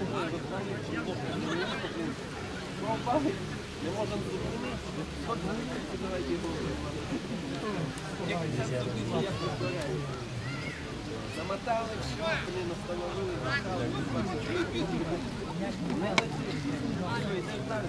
Speaker 4: Пропали, не можемо зупинити. От зупинити, давайте його. Як вибирають. Намотали, все, блин, остановили, намотали. Не летить. Все, йде далі.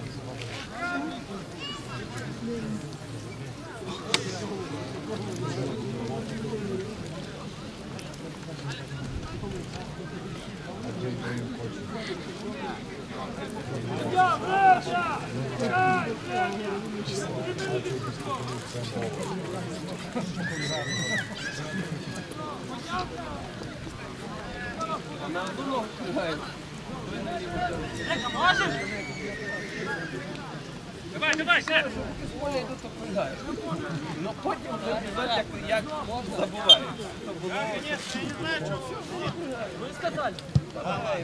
Speaker 4: Она одну играет.
Speaker 7: Давай, давай, Шеф!
Speaker 4: Поля йдуть, то пригають. Но потім вже біжать, як забувають. Що було.
Speaker 7: Вы сказали.
Speaker 4: Давай.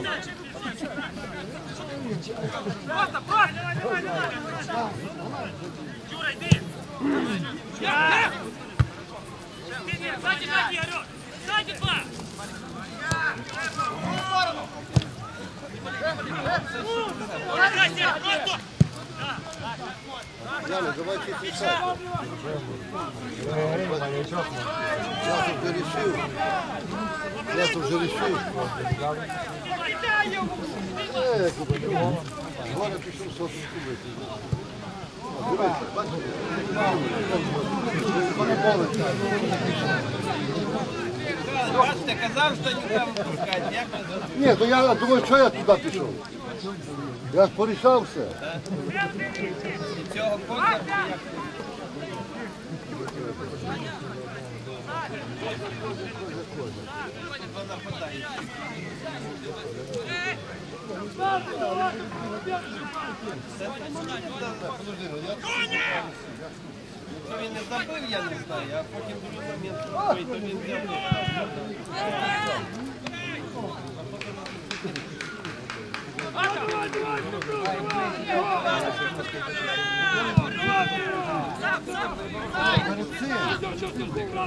Speaker 7: Просто, просто! Давай, давай, давай! Юра, иди! Сзади, сзади, орёт!
Speaker 3: Яна, давай чуть писать. Я тут вже рішив. Горе пішов соточку вийти. Дивись, бачиш?
Speaker 4: Бачите, казав, що нікого пускати. Дякую за
Speaker 3: Ні, то я думаю, що я туди пішов. Я ж порішав все.
Speaker 4: цього конкурсу. Якщо він не забив, я не знаю, а потім дуже момент зробив, то він
Speaker 3: Перед цим.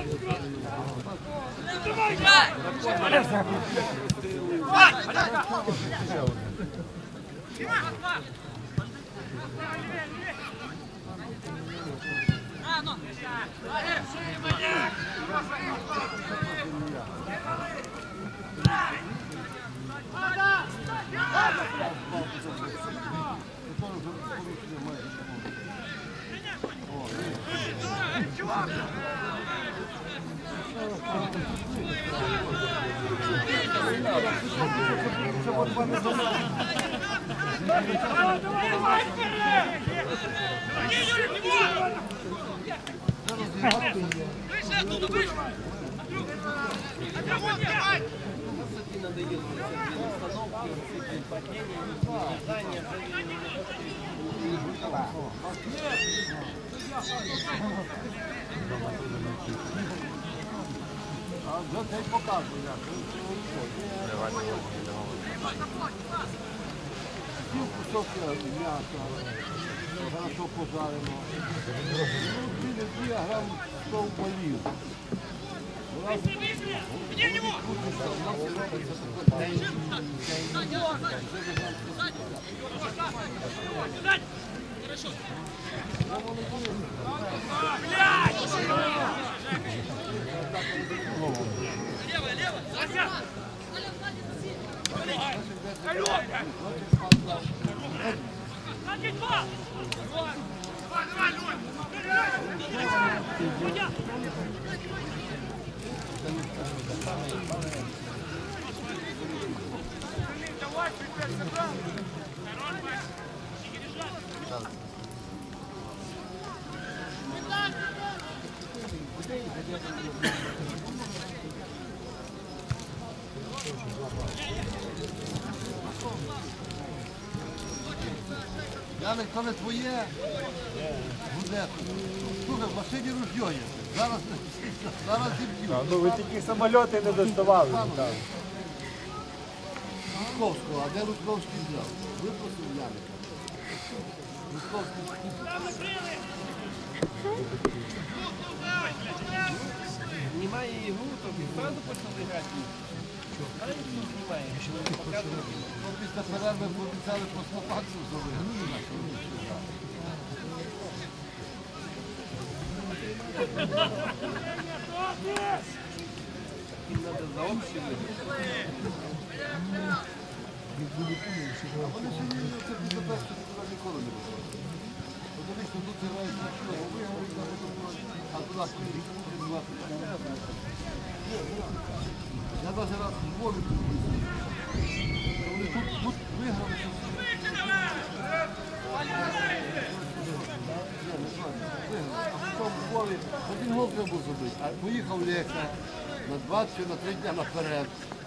Speaker 3: Кусок м'яса, хорошо пожарено. 2 грам 100 болів. Яник, то не твоє? Буде. Слухай, в машині ружьо є. Зараз зіб'ю.
Speaker 1: Ну ви тільки самольоти не доставали.
Speaker 3: Рудковського, а де Рудковський взяв? Випросив Яника. Рудковський.
Speaker 4: знімає ігру, то відразу почали грати. А він тут знімає, що вони показують.
Speaker 3: Після перерви пообіцяли по Слопаксу зробити.
Speaker 4: Їм треба за общі вийти.
Speaker 3: Вони сьогодні це підготовка, що туди ніколи не було. Тому що тут грають нічого, а туди приїхали 20. Я навіть раз в Львові вони тут виграли. А потім в Львові один гол треба був забити, а поїхав Лекса на 2 чи на 3 дня наперед.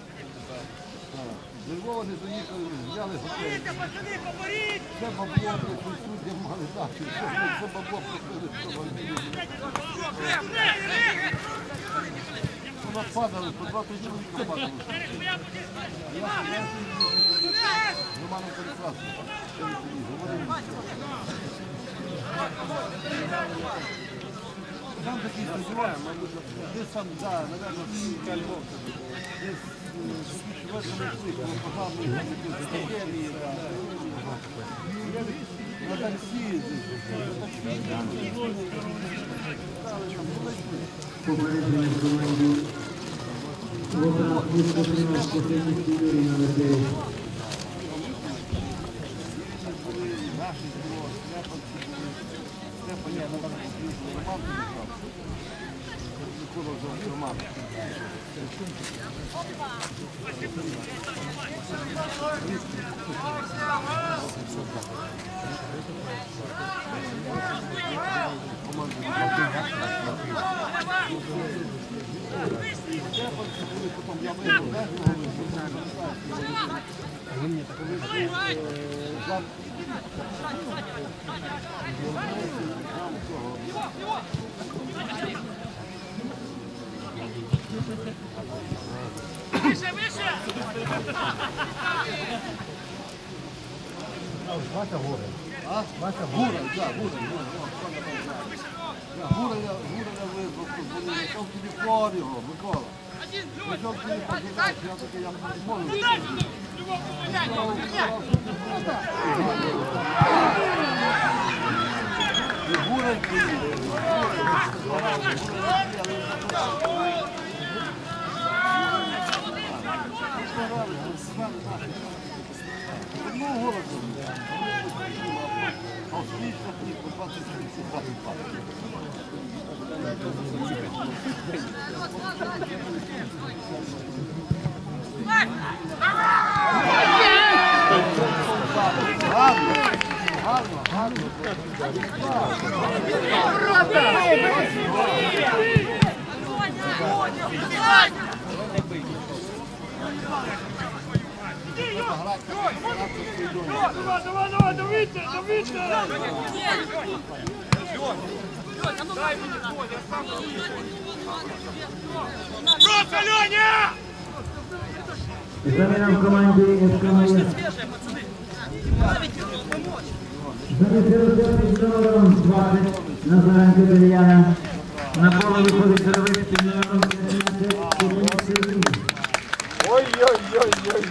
Speaker 3: З Львова не доїхали, взяли готель. Це бабло, суддям мали дати. Це бабло просили, що вона падала, по 20 чоловік падало. Романом Перекрасно. Там такий називає, десь там, да, наверное, Львов. Десь в этом смысле, пожалуй, на таксі,
Speaker 5: Попередження в команді Вотран Лук отримав спортивний Юрій номер 9.
Speaker 3: Вася Гура. А? Вася Гура, так, Гура. Гура я визвав, знайшов телефон його, Микола. Знайшов телефон, я таки, я не можу. Гура ну, голос. А в свічках ні, по
Speaker 1: Давай, давите! Просто, Леня!
Speaker 5: Заміна в команді СКМС. Замість номером 20 Назаренко Бельяна. На поле виходить Сировик під номером 15 Купинець Сергій.
Speaker 3: Ой-ой-ой-ой-ой-ой.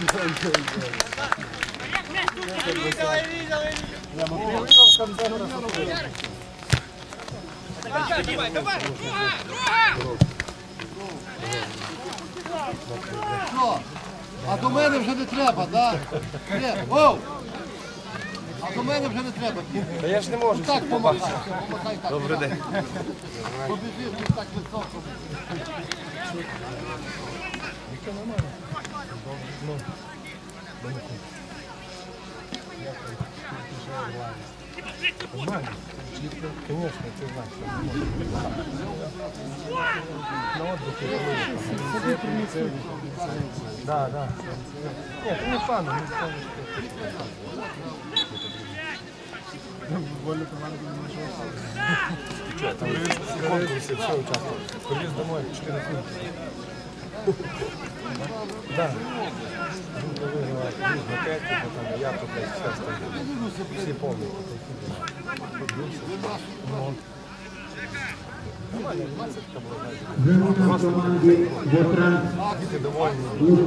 Speaker 1: Давай!
Speaker 3: Що? А до мене вже не треба, так? Ні, оу! А до мене вже не треба.
Speaker 4: Та я ж не можу.
Speaker 3: Так, помагай.
Speaker 4: Добрий день.
Speaker 3: Побіжиш, не так високо.
Speaker 2: Конечно, ты знаешь, на отдыхе. Да, да. Нет, ты не фан, не фан. Более команды не нашел. Что, там в конкурсе все участвовал. Приезд домой 14 минут. Да. Группа выиграла на 5, потом я тут все остальные. Все помнят.
Speaker 5: Заміна в команді Вотран Лук.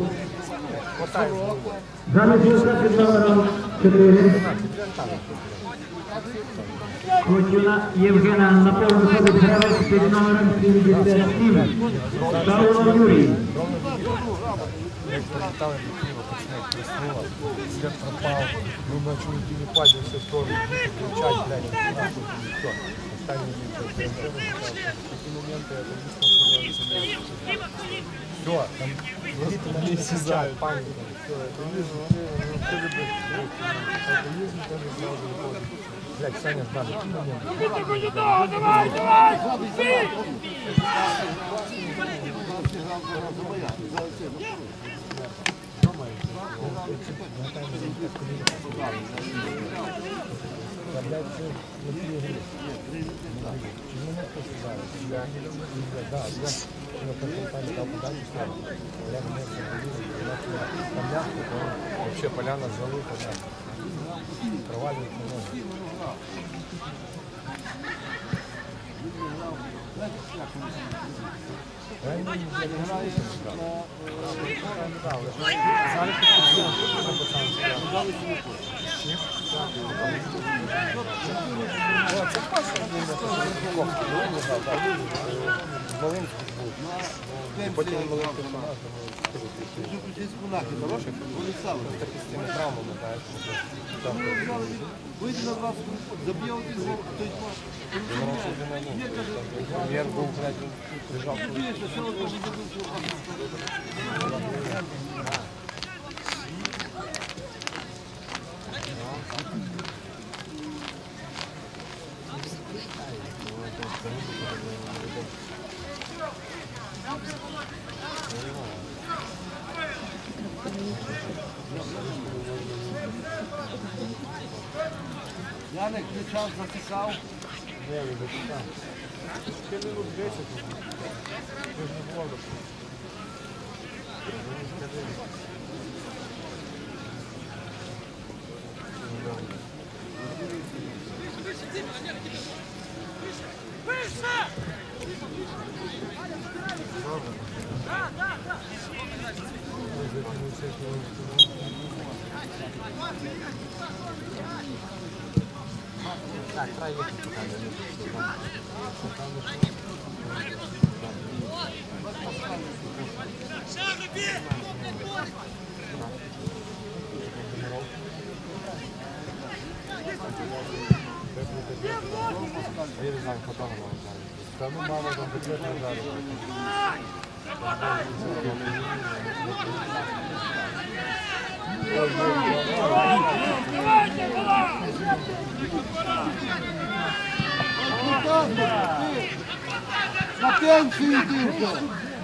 Speaker 5: Замість Лука під номером 4 Кочуна Євгена. На поле виходить гравець під номером 77 Шалунов Юрій.
Speaker 2: Як пролетали до Києва, пацани приснуло, свет пропав, ми почали не падали все сторони, кричать, блядь, нахуй, и все. Останние люди, такие моменты, это единственное, все, там просто на месте сидят, паника, все, это вижу, организм тоже сразу выходит. Блядь, Саня, надо, какие моменты?
Speaker 1: Давай!
Speaker 2: Вообще поляна залыта, проваливать не можно. Це класно, Волинську був. Потім Волинську хороший, просто з цими травмами, знаєш.
Speaker 3: Вийди на вас, заб'є один гол, той
Speaker 2: Прем'єр був, блядь, лежав.
Speaker 3: Яник, час затікав.
Speaker 2: Не, не дотікав. Ще минут 10. Це ж не влада. Так, треба їхати туди. Я не знаю, хто там мама. Та ну мама там конкретно зараз.
Speaker 3: На пенсію йди вже.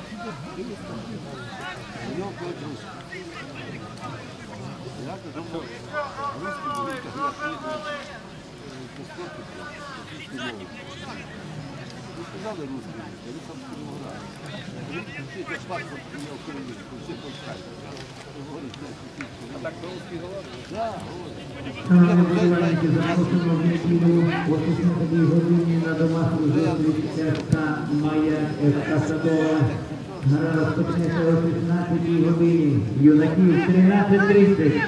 Speaker 3: Сказали русский, я сам скажу, да. Паспорт у меня в Киеве, все пускают. А так русский говорит? Да,
Speaker 5: Шановні вболівальники, запрошуємо в неділю о 16 годині на домашню зустріч ФК Мая ФК Садова. Гра розпочнеться о 16 годині. Юнаків 13:30.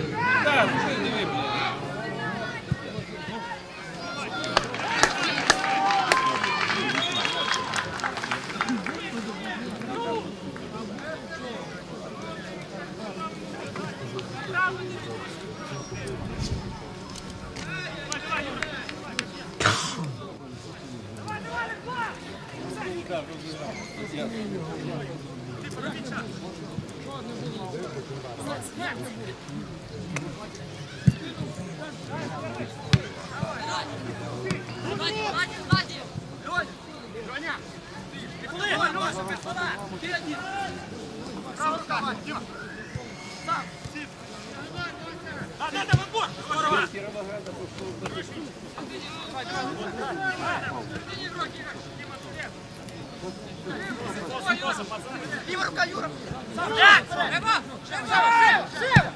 Speaker 7: Ліва рука, Юра! Живо! Живо!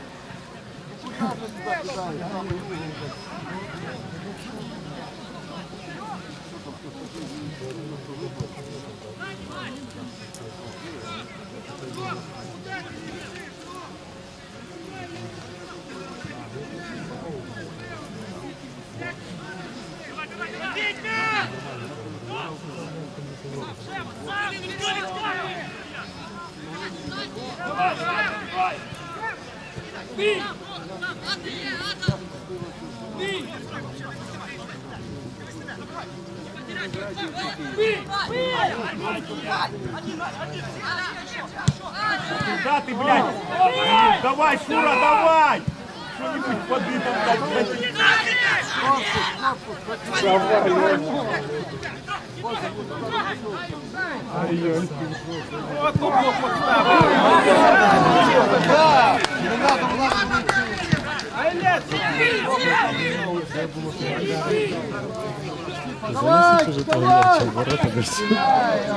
Speaker 1: Куда ты, блядь? Давай, Шура, давай! Что-нибудь подытом, блядь. Вот блок подставил.
Speaker 3: Да, не надо было. Давай, давай!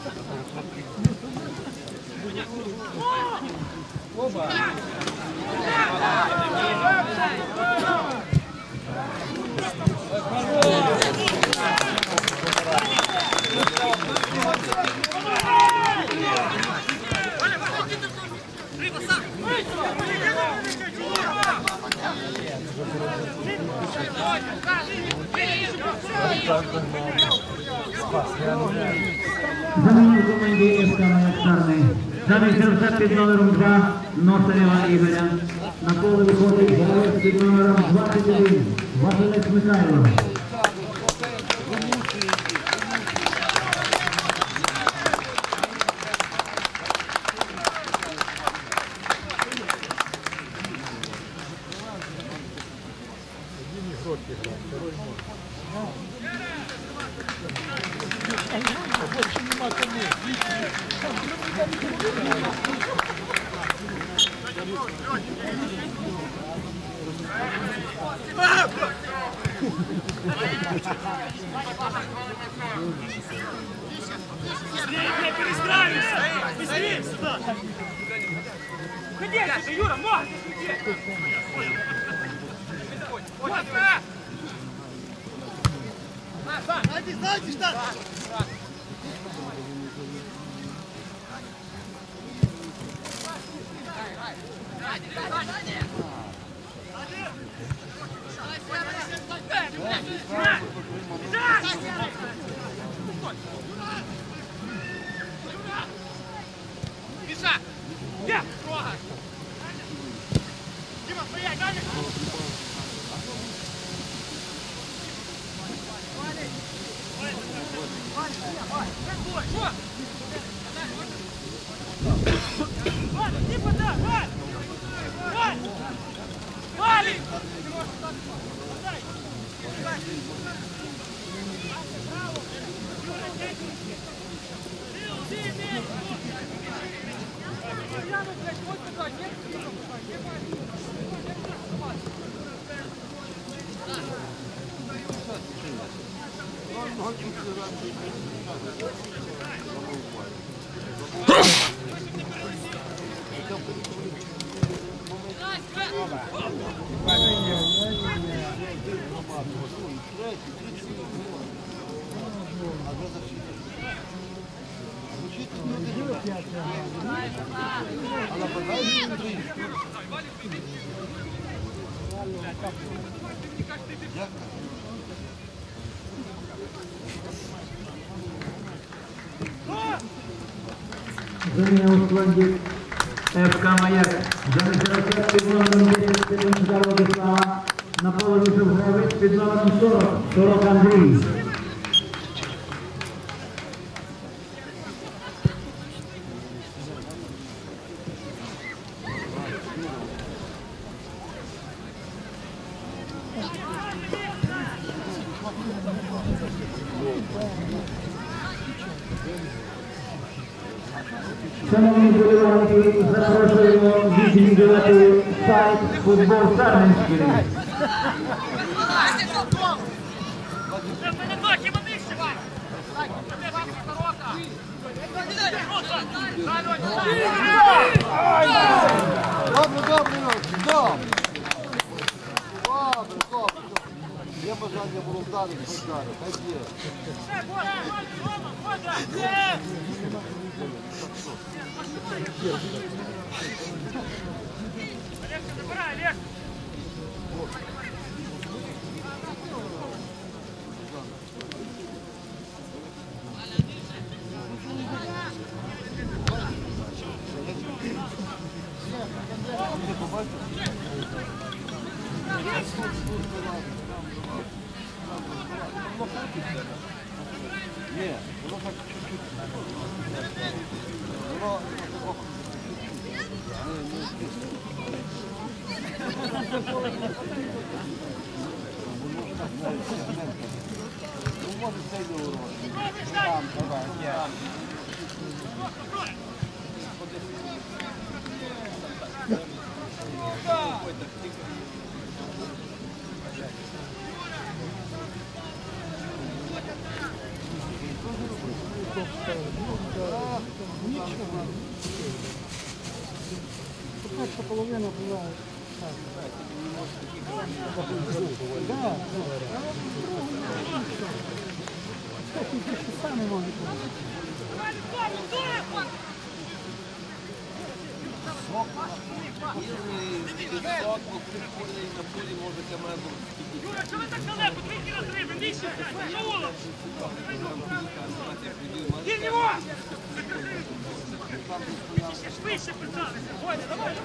Speaker 5: Заміна в команді ФК Маяк Старний. Замість гравця під номером 2 Носарєва Ігоря. На поле виходить гравець під номером 21 Василець Михайло.
Speaker 7: Перестраивайся! Быстрее сюда! Уходи отсюда, Юра, можешь! Знаете, что? Миша! Я! Дима, стоять, дай!
Speaker 5: Заміна у складі ФК Маяк. Замість гравця під номером 10 Степанчука Владислава. На поле вийшов гравець під номером 40 Андрій. Шановні вболівальники, запрошуємо відвідувати сайт «Футбол Сарненський».
Speaker 3: Добре. Є бажання було вдарити, вдарити. Хай є.
Speaker 7: Забирай, Олег!
Speaker 3: Ні, воно так чуть-чуть. Воно такого. Ну, може цей не урвати. Там, давай. перша половина була. Так, саме може бути.
Speaker 7: Юра, чого ви так далеко? Двійки розриви, нижче, Шаулов! Їм його! Швидше питали! Ой, давай,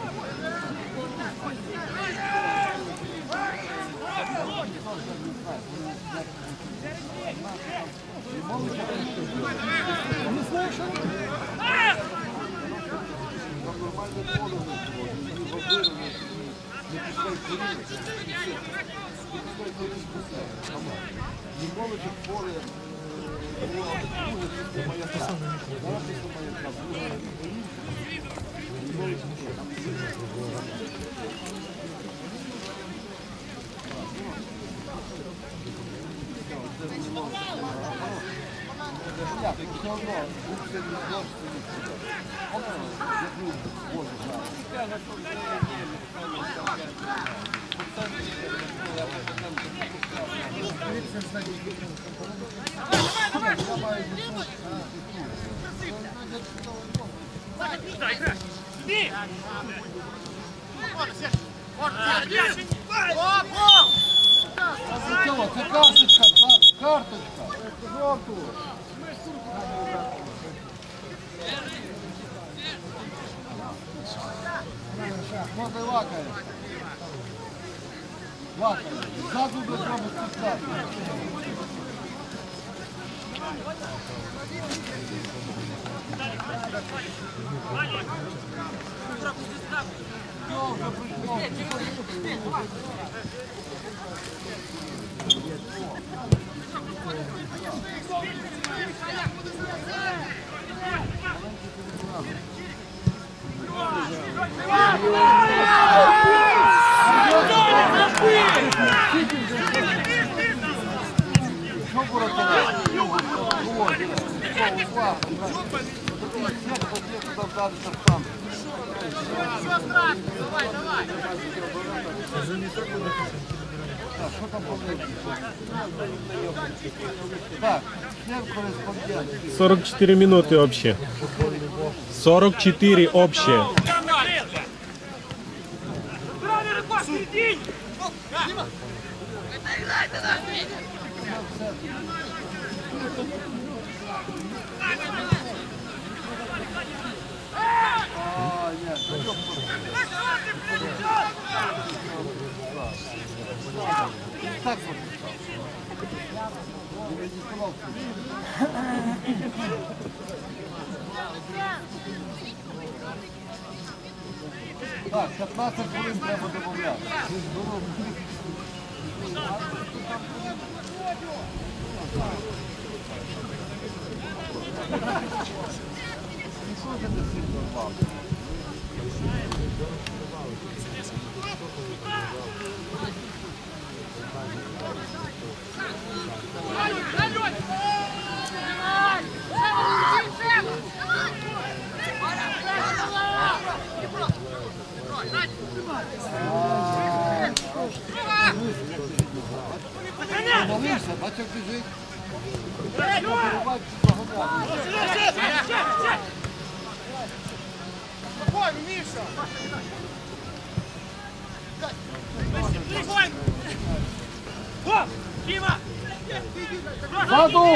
Speaker 3: Це карточка, ззаду, карточка. Жовту. Що ти лакаєш? Лакаєш. Ззаду до цього спускати. Все, вже прийшло. Що воротаря? Так, всем корреспондент.
Speaker 8: 44 минуты общие. 44 общие.
Speaker 7: Правый рукав, середине!
Speaker 3: Так, так, 15 хвилин треба домовляти. Помолився, бачив біжить. Заду!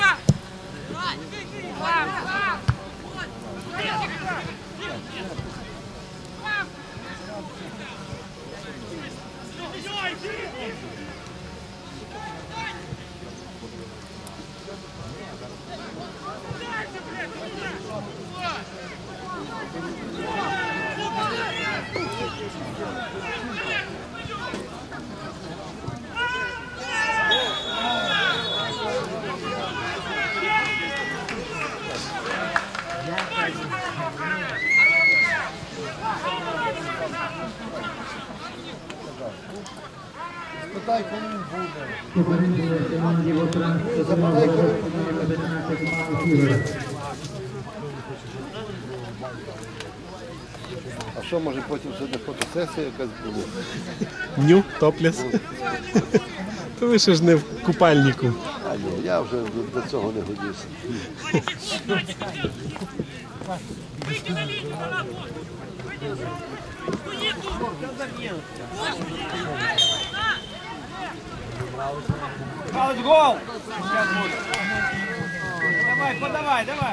Speaker 3: Спитай, коли він буде.
Speaker 5: Попереджує команді Вотран, що команда номер 11 Малий Фігур.
Speaker 3: А що, може потім сьогодні фотосесія якась буде?
Speaker 2: Ню, топлес. То ви ще ж не в купальнику.
Speaker 3: А ні, я вже до цього не годюся.
Speaker 4: Палыч, гол! Давай, подавай, давай!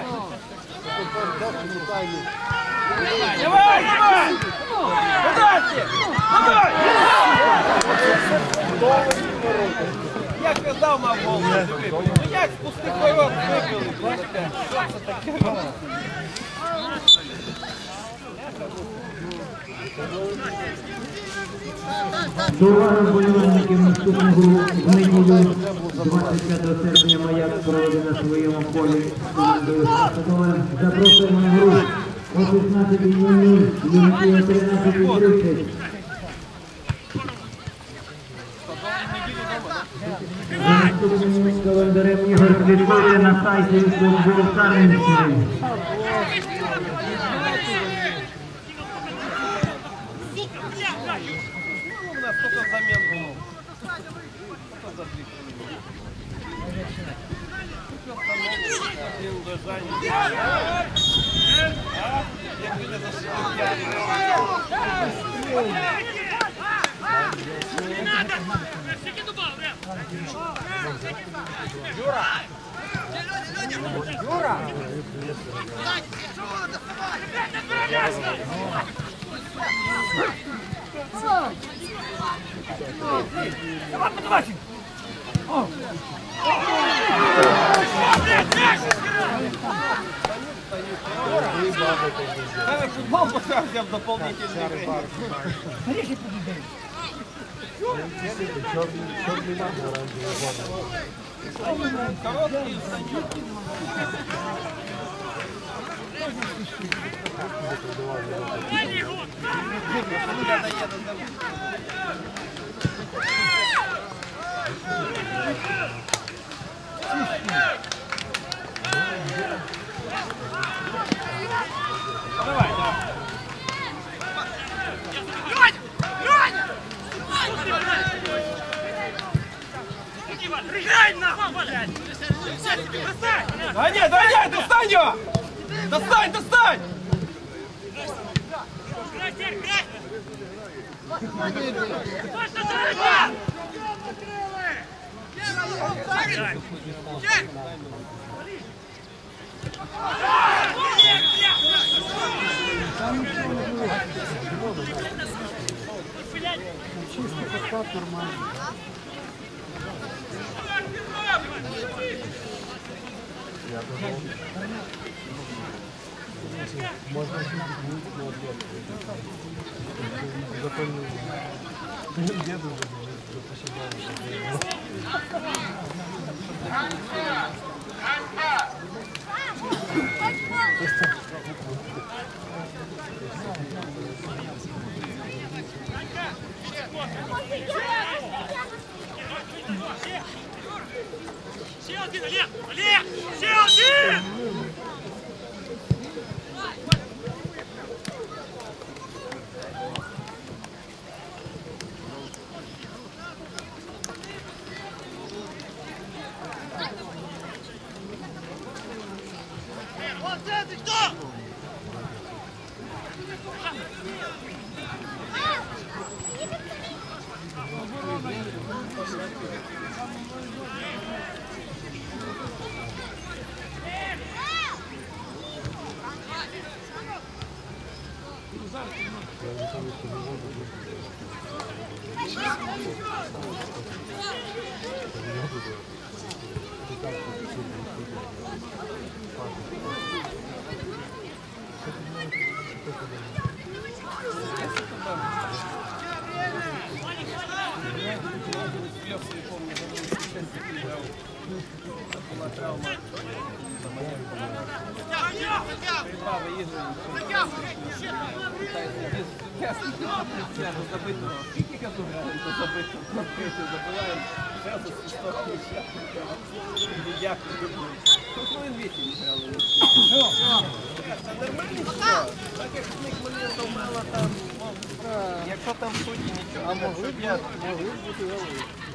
Speaker 4: Давай, давай, давай! Подайте! Давай! Як казав, мав гол забити. Ну як з пустих ворот вибили? Бачите? Що це таке?
Speaker 5: Увага вболівальників наступну гру в неділю 25 серпня Маяк проведе на своєму полі з командою Хасадове. Запрошуємо на гру о 16:00 і о 13:30. За наступним календарем ігор слідкує на сайті футбол Кам'янський.
Speaker 4: У нас только замен было. Что за 3 Даже футбол поставьте в дополнительный время. Короткий санчук. Давай, давай. Да нет, достань его! Достань, достань!
Speaker 2: Можно деду
Speaker 7: Ще один, Олег! Олег! Ще один! Вот это кто?
Speaker 4: Нормально все? Так як в них моментів мало там. що там судді, нічого. А могли б я...
Speaker 3: Могли б бути голи.